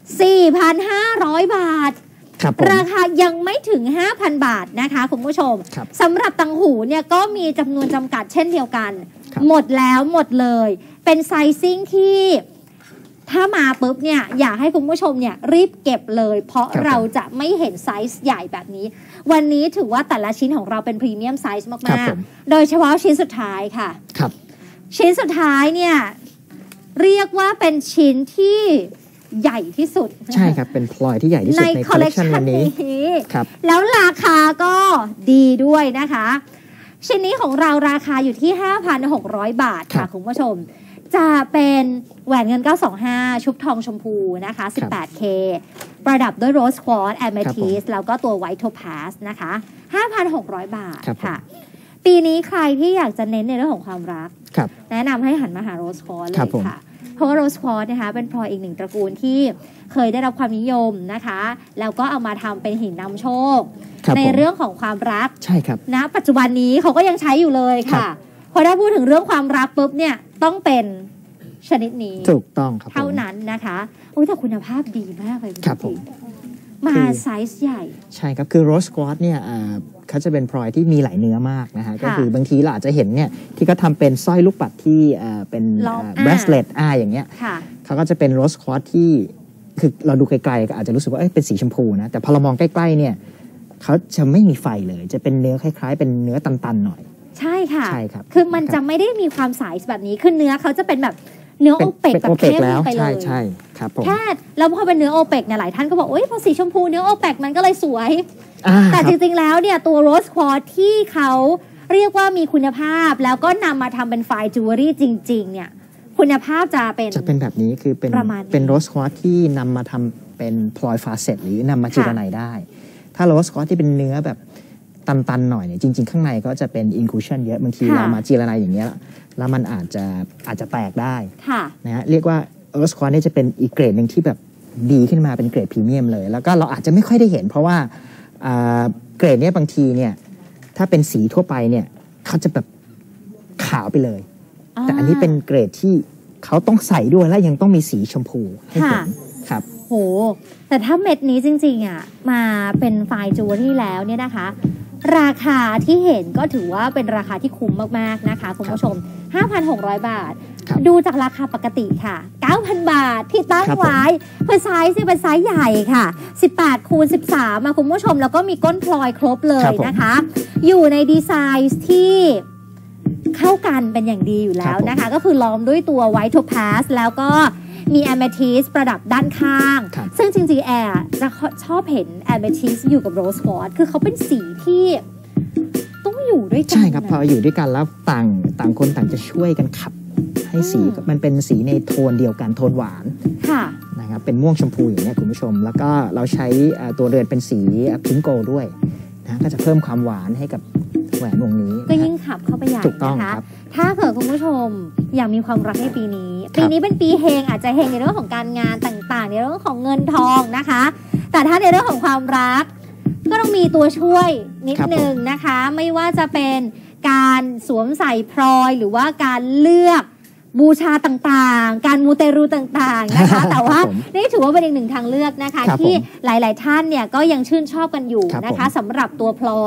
4,500 บาทราคายังไม่ถึง 5,000 บาทนะคะคุณผู้ชมสำหรับตังหูเนี่ยก็มีจำนวนจำกัดเช่นเดียวกันหมดแล้วหมดเลยเป็นไซซิ่งที่ถ้ามาปุ๊บเนี่ยอยากให้คุณผู้ชมเนี่ยรีบเก็บเลยเพราะเราจะไม่เห็นไซส์ใหญ่แบบนี้วันนี้ถือว่าแต่ละชิ้นของเราเป็นพรีเมียมไซส์มากๆโดยเฉพาะชิ้นสุดท้ายค่ะชิ้นสุดท้ายเนี่ยเรียกว่าเป็นชิ้นที่ใหญ่ที่สุดใช่ครับเป็นพลอยที่ใหญ่ที่สุดในคอลเลกชันวันนี้ครับแล้วราคาก็ดีด้วยนะคะชิ้นนี้ของเราราคาอยู่ที่ 5,600 บาทค่ะคุณผู้ชมจะเป็นแหวนเงิน925ชุบทองชมพูนะคะ 18K ประดับด้วยโรสควอตแอมเมทิสแล้วก็ตัวไวท์โทพาสนะคะ 5,600 บาทค่ะปีนี้ใครที่อยากจะเน้นในเรื่องของความรักแนะนำให้หันมาหาโรสควอตเลยค่ะเพราะว่าโรสควอตนะคะเป็นพลอยอีกหนึ่งตระกูลที่เคยได้รับความนิยมนะคะแล้วก็เอามาทำเป็นหินนำโชคในเรื่องของความรักใช่ครับณปัจจุบันนี้เขาก็ยังใช้อยู่เลยค่ะพอได้พูดถึงเรื่องความรักปุ๊บเนี่ยต้องเป็นชนิดนี้ถูกต้องครับเท่านั้นนะคะโอ้แต่คุณภาพดีมากเลยครับผมมาไซส์ใหญ่ใช่ครับคือโรสควอตเนี่ยเขาจะเป็นพลอยที่มีหลายเนื้อมากนะฮะก็คือบางทีเราอาจจะเห็นเนี่ยที่เขาทำเป็นสร้อยลูกปัดที่เป็นเบรสเลตอย่างเงี้ยเขาก็จะเป็นโรสควอตที่คือเราดูไกลๆก็อาจจะรู้สึกว่าเป็นสีชมพูนะแต่พอเรามองใกล้ๆเนี่ยเขาจะไม่มีไฟเลยจะเป็นเนื้อคล้ายๆเป็นเนื้อตันๆหน่อยใช่ค่ะใช่ครับคือมันจะไม่ได้มีความใสแบบนี้คือเนื้อเขาจะเป็นแบบเนื้อโอเปกแบบเข้มไปเลยใช่ครับผมแค่แล้วพอเป็นเนื้อโอเปกเนี่ยหลายท่านก็บอกโอ๊ยพอสีชมพูเนื้อโอเปกมันก็เลยสวยแต่จริงๆแล้วเนี่ยตัวโรสควอตที่เขาเรียกว่ามีคุณภาพแล้วก็นำมาทำเป็นไฟจิวเวลรี่จริงๆเนี่ยคุณภาพจะเป็นแบบนี้คือเป็นโรสควอตที่นำมาทำเป็นพลอยฟาเซตหรือนำมาจิรนัยได้ถ้าโรสควอตที่เป็นเนื้อแบบตันๆหน่อยเนี่ยจริงๆข้างในก็จะเป็นอินคูชั่นเยอะบางทีเรามาจิรนัยอย่างเงี้ยแล้วมันอาจจะแตกได้นะฮะเรียกว่าโรสควอตนี่จะเป็นอีกเกรดหนึ่งที่แบบดีขึ้นมาเป็นเกรดพรีเมียมเลยแล้วก็เราอาจจะไม่ค่อยได้เห็นเพราะว่าเกรดนี้บางทีเนี่ยถ้าเป็นสีทั่วไปเนี่ยเขาจะแบบขาวไปเลยแต่อันนี้เป็นเกรดที่เขาต้องใส่ด้วยและยังต้องมีสีชมพูให้เห็นครับโหแต่ถ้าเม็ดนี้จริงๆมาเป็นไฟจิวเวลรี่แล้วเนี่ยนะคะราคาที่เห็นก็ถือว่าเป็นราคาที่คุ้มมากๆนะคะคุณผู้ชม 5,600 บาทดูจากราคาปกติค่ะ 9,000 บาทที่ตั้งไว้เพื่อไซส์เป็นไซส์ใหญ่ค่ะ18x13คุณผู้ชมแล้วก็มีก้นพลอยครบเลยนะคะอยู่ในดีไซน์ที่เข้ากันเป็นอย่างดีอยู่แล้วนะคะก็คือล้อมด้วยตัวไวท์โทพาสแล้วก็มีแอมเมทิสประดับด้านข้างซึ่งจริงๆแอร์จะชอบเห็นแอมเมทิสอยู่กับโรสควอตคือเขาเป็นสีที่ต้องอยู่ด้วยกันใช่ครับพออยู่ด้วยกันแล้วต่างคนต่างจะช่วยกันขับให้สีมันเป็นสีในโทนเดียวกันโทนหวานนะครับเป็นม่วงชมพูอย่างนี้คุณผู้ชมแล้วก็เราใช้ตัวเรือนเป็นสีพิงโกด้วยนะก็จะเพิ่มความหวานให้กับแหวนวงนี้ก็ยิ่งขับเข้าไปใหญ่นะคะถ้าเกิดคุณผู้ชมอยากมีความรักในปีนี้เป็นปีเฮงอาจจะเฮงในเรื่องของการงานต่างๆในเรื่องของเงินทองนะคะแต่ถ้าในเรื่องของความรักก็ต้องมีตัวช่วยนิดนึงนะคะไม่ว่าจะเป็นการสวมใส่พลอยหรือว่าการเลือกบูชาต่างๆการมูเตรูต่างๆนะคะแต่ว่านี่ถือว่าเป็นอีกหนึ่งทางเลือกนะคะที่หลายๆท่านเนี่ยก็ยังชื่นชอบกันอยู่นะคะสำหรับตัวพลอย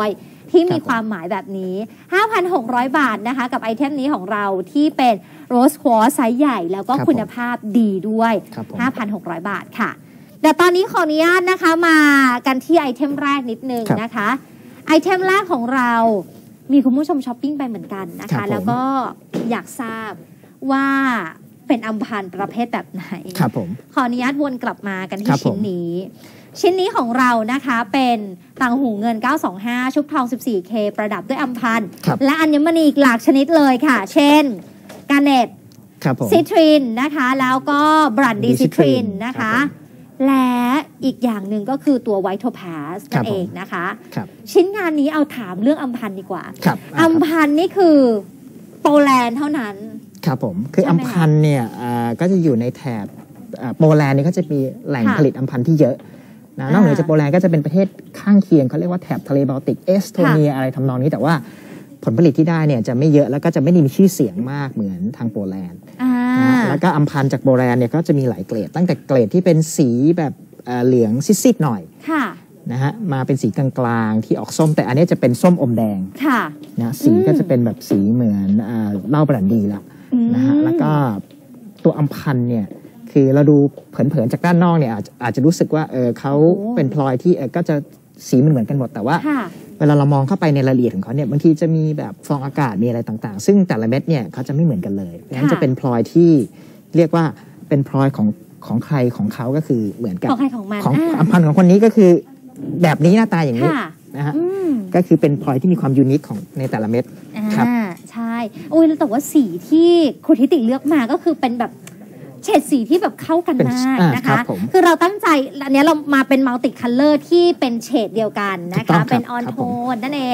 ที่มีความหมายแบบนี้ 5,600 บาทนะคะกับไอเทมนี้ของเราที่เป็นโรสควอตไซส์ใหญ่แล้วก็คุณภาพดีด้วย 5,600 บาทค่ะเดี๋ยวตอนนี้ขออนุญาตนะคะมากันที่ไอเทมแรกนิดนึงนะคะไอเทมแรกของเรามีคุณผู้ชมช้อปปิ้งไปเหมือนกันนะคะแล้วก็อยากทราบว่าเป็นอัมพันธ์ประเภทแบบไหนครับผมขออนุญาตวนกลับมากันที่ชิ้นนี้ของเรานะคะเป็นต่างหูเงิน925ชุบทอง 14K ประดับด้วยอัมพันธ์และอัญมณีอีกหลากชนิดเลยค่ะเช่นกาเน็ตซิตรินนะคะแล้วก็บรันดีซิตรินนะคะและอีกอย่างหนึ่งก็คือตัวไวท์โทพาสนั่นเองนะคะชิ้นงานนี้เอาถามเรื่องอัมพันธ์ดีกว่าอัมพันธ์นี่คือโปแลนด์เท่านั้นครับผมคืออัมพันธ์เนี่ยก็จะอยู่ในแถบโปแลนด์นี่ก็จะมีแหล่งผลิตอัมพันธ์ที่เยอะนะนอกเหนือจากโปแลนด์ก็จะเป็นประเทศข้างเคียงเขาเรียกว่าแถบทะเลบอลติกเอสโตเนียอะไรทำนองนี้แต่ว่าผลผลิตที่ได้เนี่ยจะไม่เยอะแล้วก็จะไม่ได้มีชื่อเสียงมากเหมือนทางโปแลนด์แล้วก็อัมพันธ์จากโปแลนด์เนี่ยก็จะมีหลายเกรดตั้งแต่เกรดที่เป็นสีแบบเหลืองซีดๆหน่อยนะฮะมาเป็นสีกลางๆที่ออกส้มแต่อันนี้จะเป็นส้มอมแดงนะสีก็จะเป็นแบบสีเหมือนเหล้าบรันดีแล้วนะฮะแล้วก็ตัวอัมพันธ์เนี่ยคือเราดูเผินๆจากด้านนอกเนี่ยอาจจะรู้สึกว่าเขาเป็นพลอยที่ก็จะสีมันเหมือนกันหมดแต่ว่าเวลาเรามองเข้าไปในรายละเอียดของเขาเนี่ยบางทีจะมีแบบฟองอากาศมีอะไรต่างๆซึ่งแต่ละเม็ดเนี่ยเขาจะไม่เหมือนกันเลยงั้นจะเป็นพลอยที่เรียกว่าเป็นพลอยของใครของเขาก็คือเหมือนกับของใครของมันของอัมพันธ์ของคนนี้ก็คือแบบนี้หน้าตาอย่างนี้นะฮะก็คือเป็นพลอยที่มีความยูนิคของในแต่ละเม็ดครับใช่อุ้ยแต่ว่าสีที่คุณทิติเลือกมาก็คือเป็นแบบเฉดสีที่แบบเข้ากันมากนะคะคือเราตั้งใจอันนี้เรามาเป็นมัลติคัลเลอร์ที่เป็นเฉดเดียวกันนะคะเป็นออนโทนนั่นเอง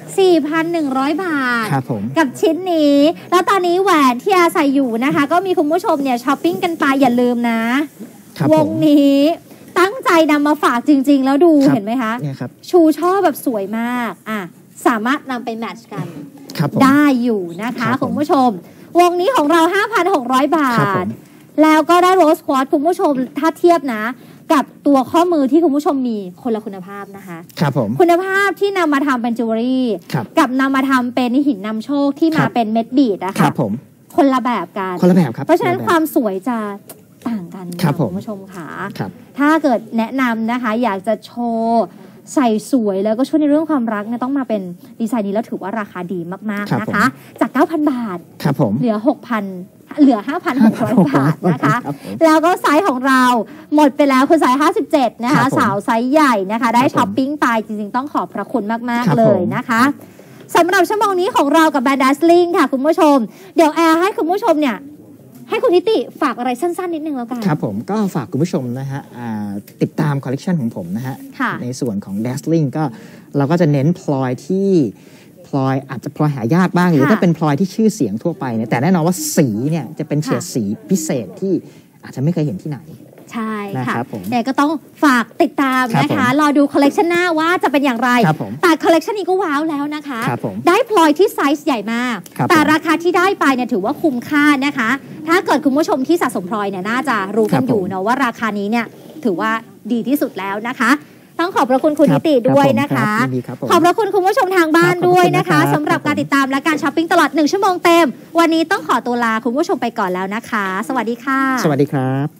4,100 บาทกับชิ้นนี้แล้วตอนนี้แหวนที่อาใส่อยู่นะคะก็มีคุณผู้ชมเนี่ยช้อปปิ้งกันไปอย่าลืมนะวงนี้ตั้งใจนำมาฝากจริงๆแล้วดูเห็นไหมคะชูช่อแบบสวยมากสามารถนำไปแมทช์กันได้อยู่นะคะคุณผู้ชมวงนี้ของเรา 5,600 บาทแล้วก็ได้โรสควอตคุณผู้ชมถ้าเทียบนะกับตัวข้อมือที่คุณผู้ชมมีคนละคุณภาพนะคะครับผมคุณภาพที่นำมาทำเป็นจิวเวลรี่กับนำมาทำเป็นหินนำโชคที่มาเป็นเม็ดบีดนะคะคนละแบบกันคนละแบบครับเพราะฉะนั้นความสวยจะต่างกันคุณผู้ชมค่ะถ้าเกิดแนะนำนะคะอยากจะโชว์ใส่สวยแล้วก็ช่วยในเรื่องความรักเนี่ยต้องมาเป็นดีไซน์นี้แล้วถือว่าราคาดีมากๆนะคะจาก 9,000 บาทเหลือ 6,000 เหลือ 5,600 บาทนะคะแล้วก็ไซส์ของเราหมดไปแล้วคือไซส์57นะคะสาวไซส์ใหญ่นะคะได้ช้อปปิ้งไปจริงๆต้องขอบพระคุณมากๆเลยนะคะสำหรับชั่วโมงนี้ของเรากับแบรนด์ดัสลิงค่ะคุณผู้ชมเดี๋ยวแอร์ให้คุณผู้ชมเนี่ยให้คุณทิติฝากอะไรสั้นๆนิดนึงแล้วกันครับผมก็ฝากคุณผู้ชมนะฮะติดตามคอลเลกชันของผมนะฮะในส่วนของ Dazzling ก็เราก็จะเน้นพลอยที่พลอยอาจจะพลอยหายากบ้างหรือถ้าเป็นพลอยที่ชื่อเสียงทั่วไปเนี่ยแต่แน่นอนว่าสีเนี่ยจะเป็นเฉดสีพิเศษที่อาจจะไม่เคยเห็นที่ไหนใช่ค่ะแต่ก็ต้องฝากติดตามนะคะรอดูคอลเลกชันหน้าว่าจะเป็นอย่างไรแต่คอลเลกชันนี้ก็ว้าวแล้วนะคะได้พลอยที่ไซส์ใหญ่มากแต่ราคาที่ได้ไปเนี่ยถือว่าคุ้มค่านะคะถ้าเกิดคุณผู้ชมที่สะสมพลอยเนี่ยน่าจะรู้กันอยู่เนาะว่าราคานี้เนี่ยถือว่าดีที่สุดแล้วนะคะต้องขอบพระคุณคุณนิติด้วยนะคะขอบพระคุณคุณผู้ชมทางบ้านด้วยนะคะสำหรับการติดตามและการช้อปปิ้งตลอด1 ชั่วโมงเต็มวันนี้ต้องขอตัวลาคุณผู้ชมไปก่อนแล้วนะคะสวัสดีค่ะสวัสดีครับ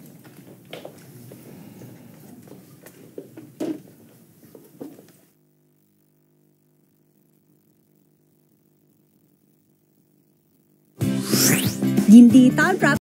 ยินดีต้อนรับ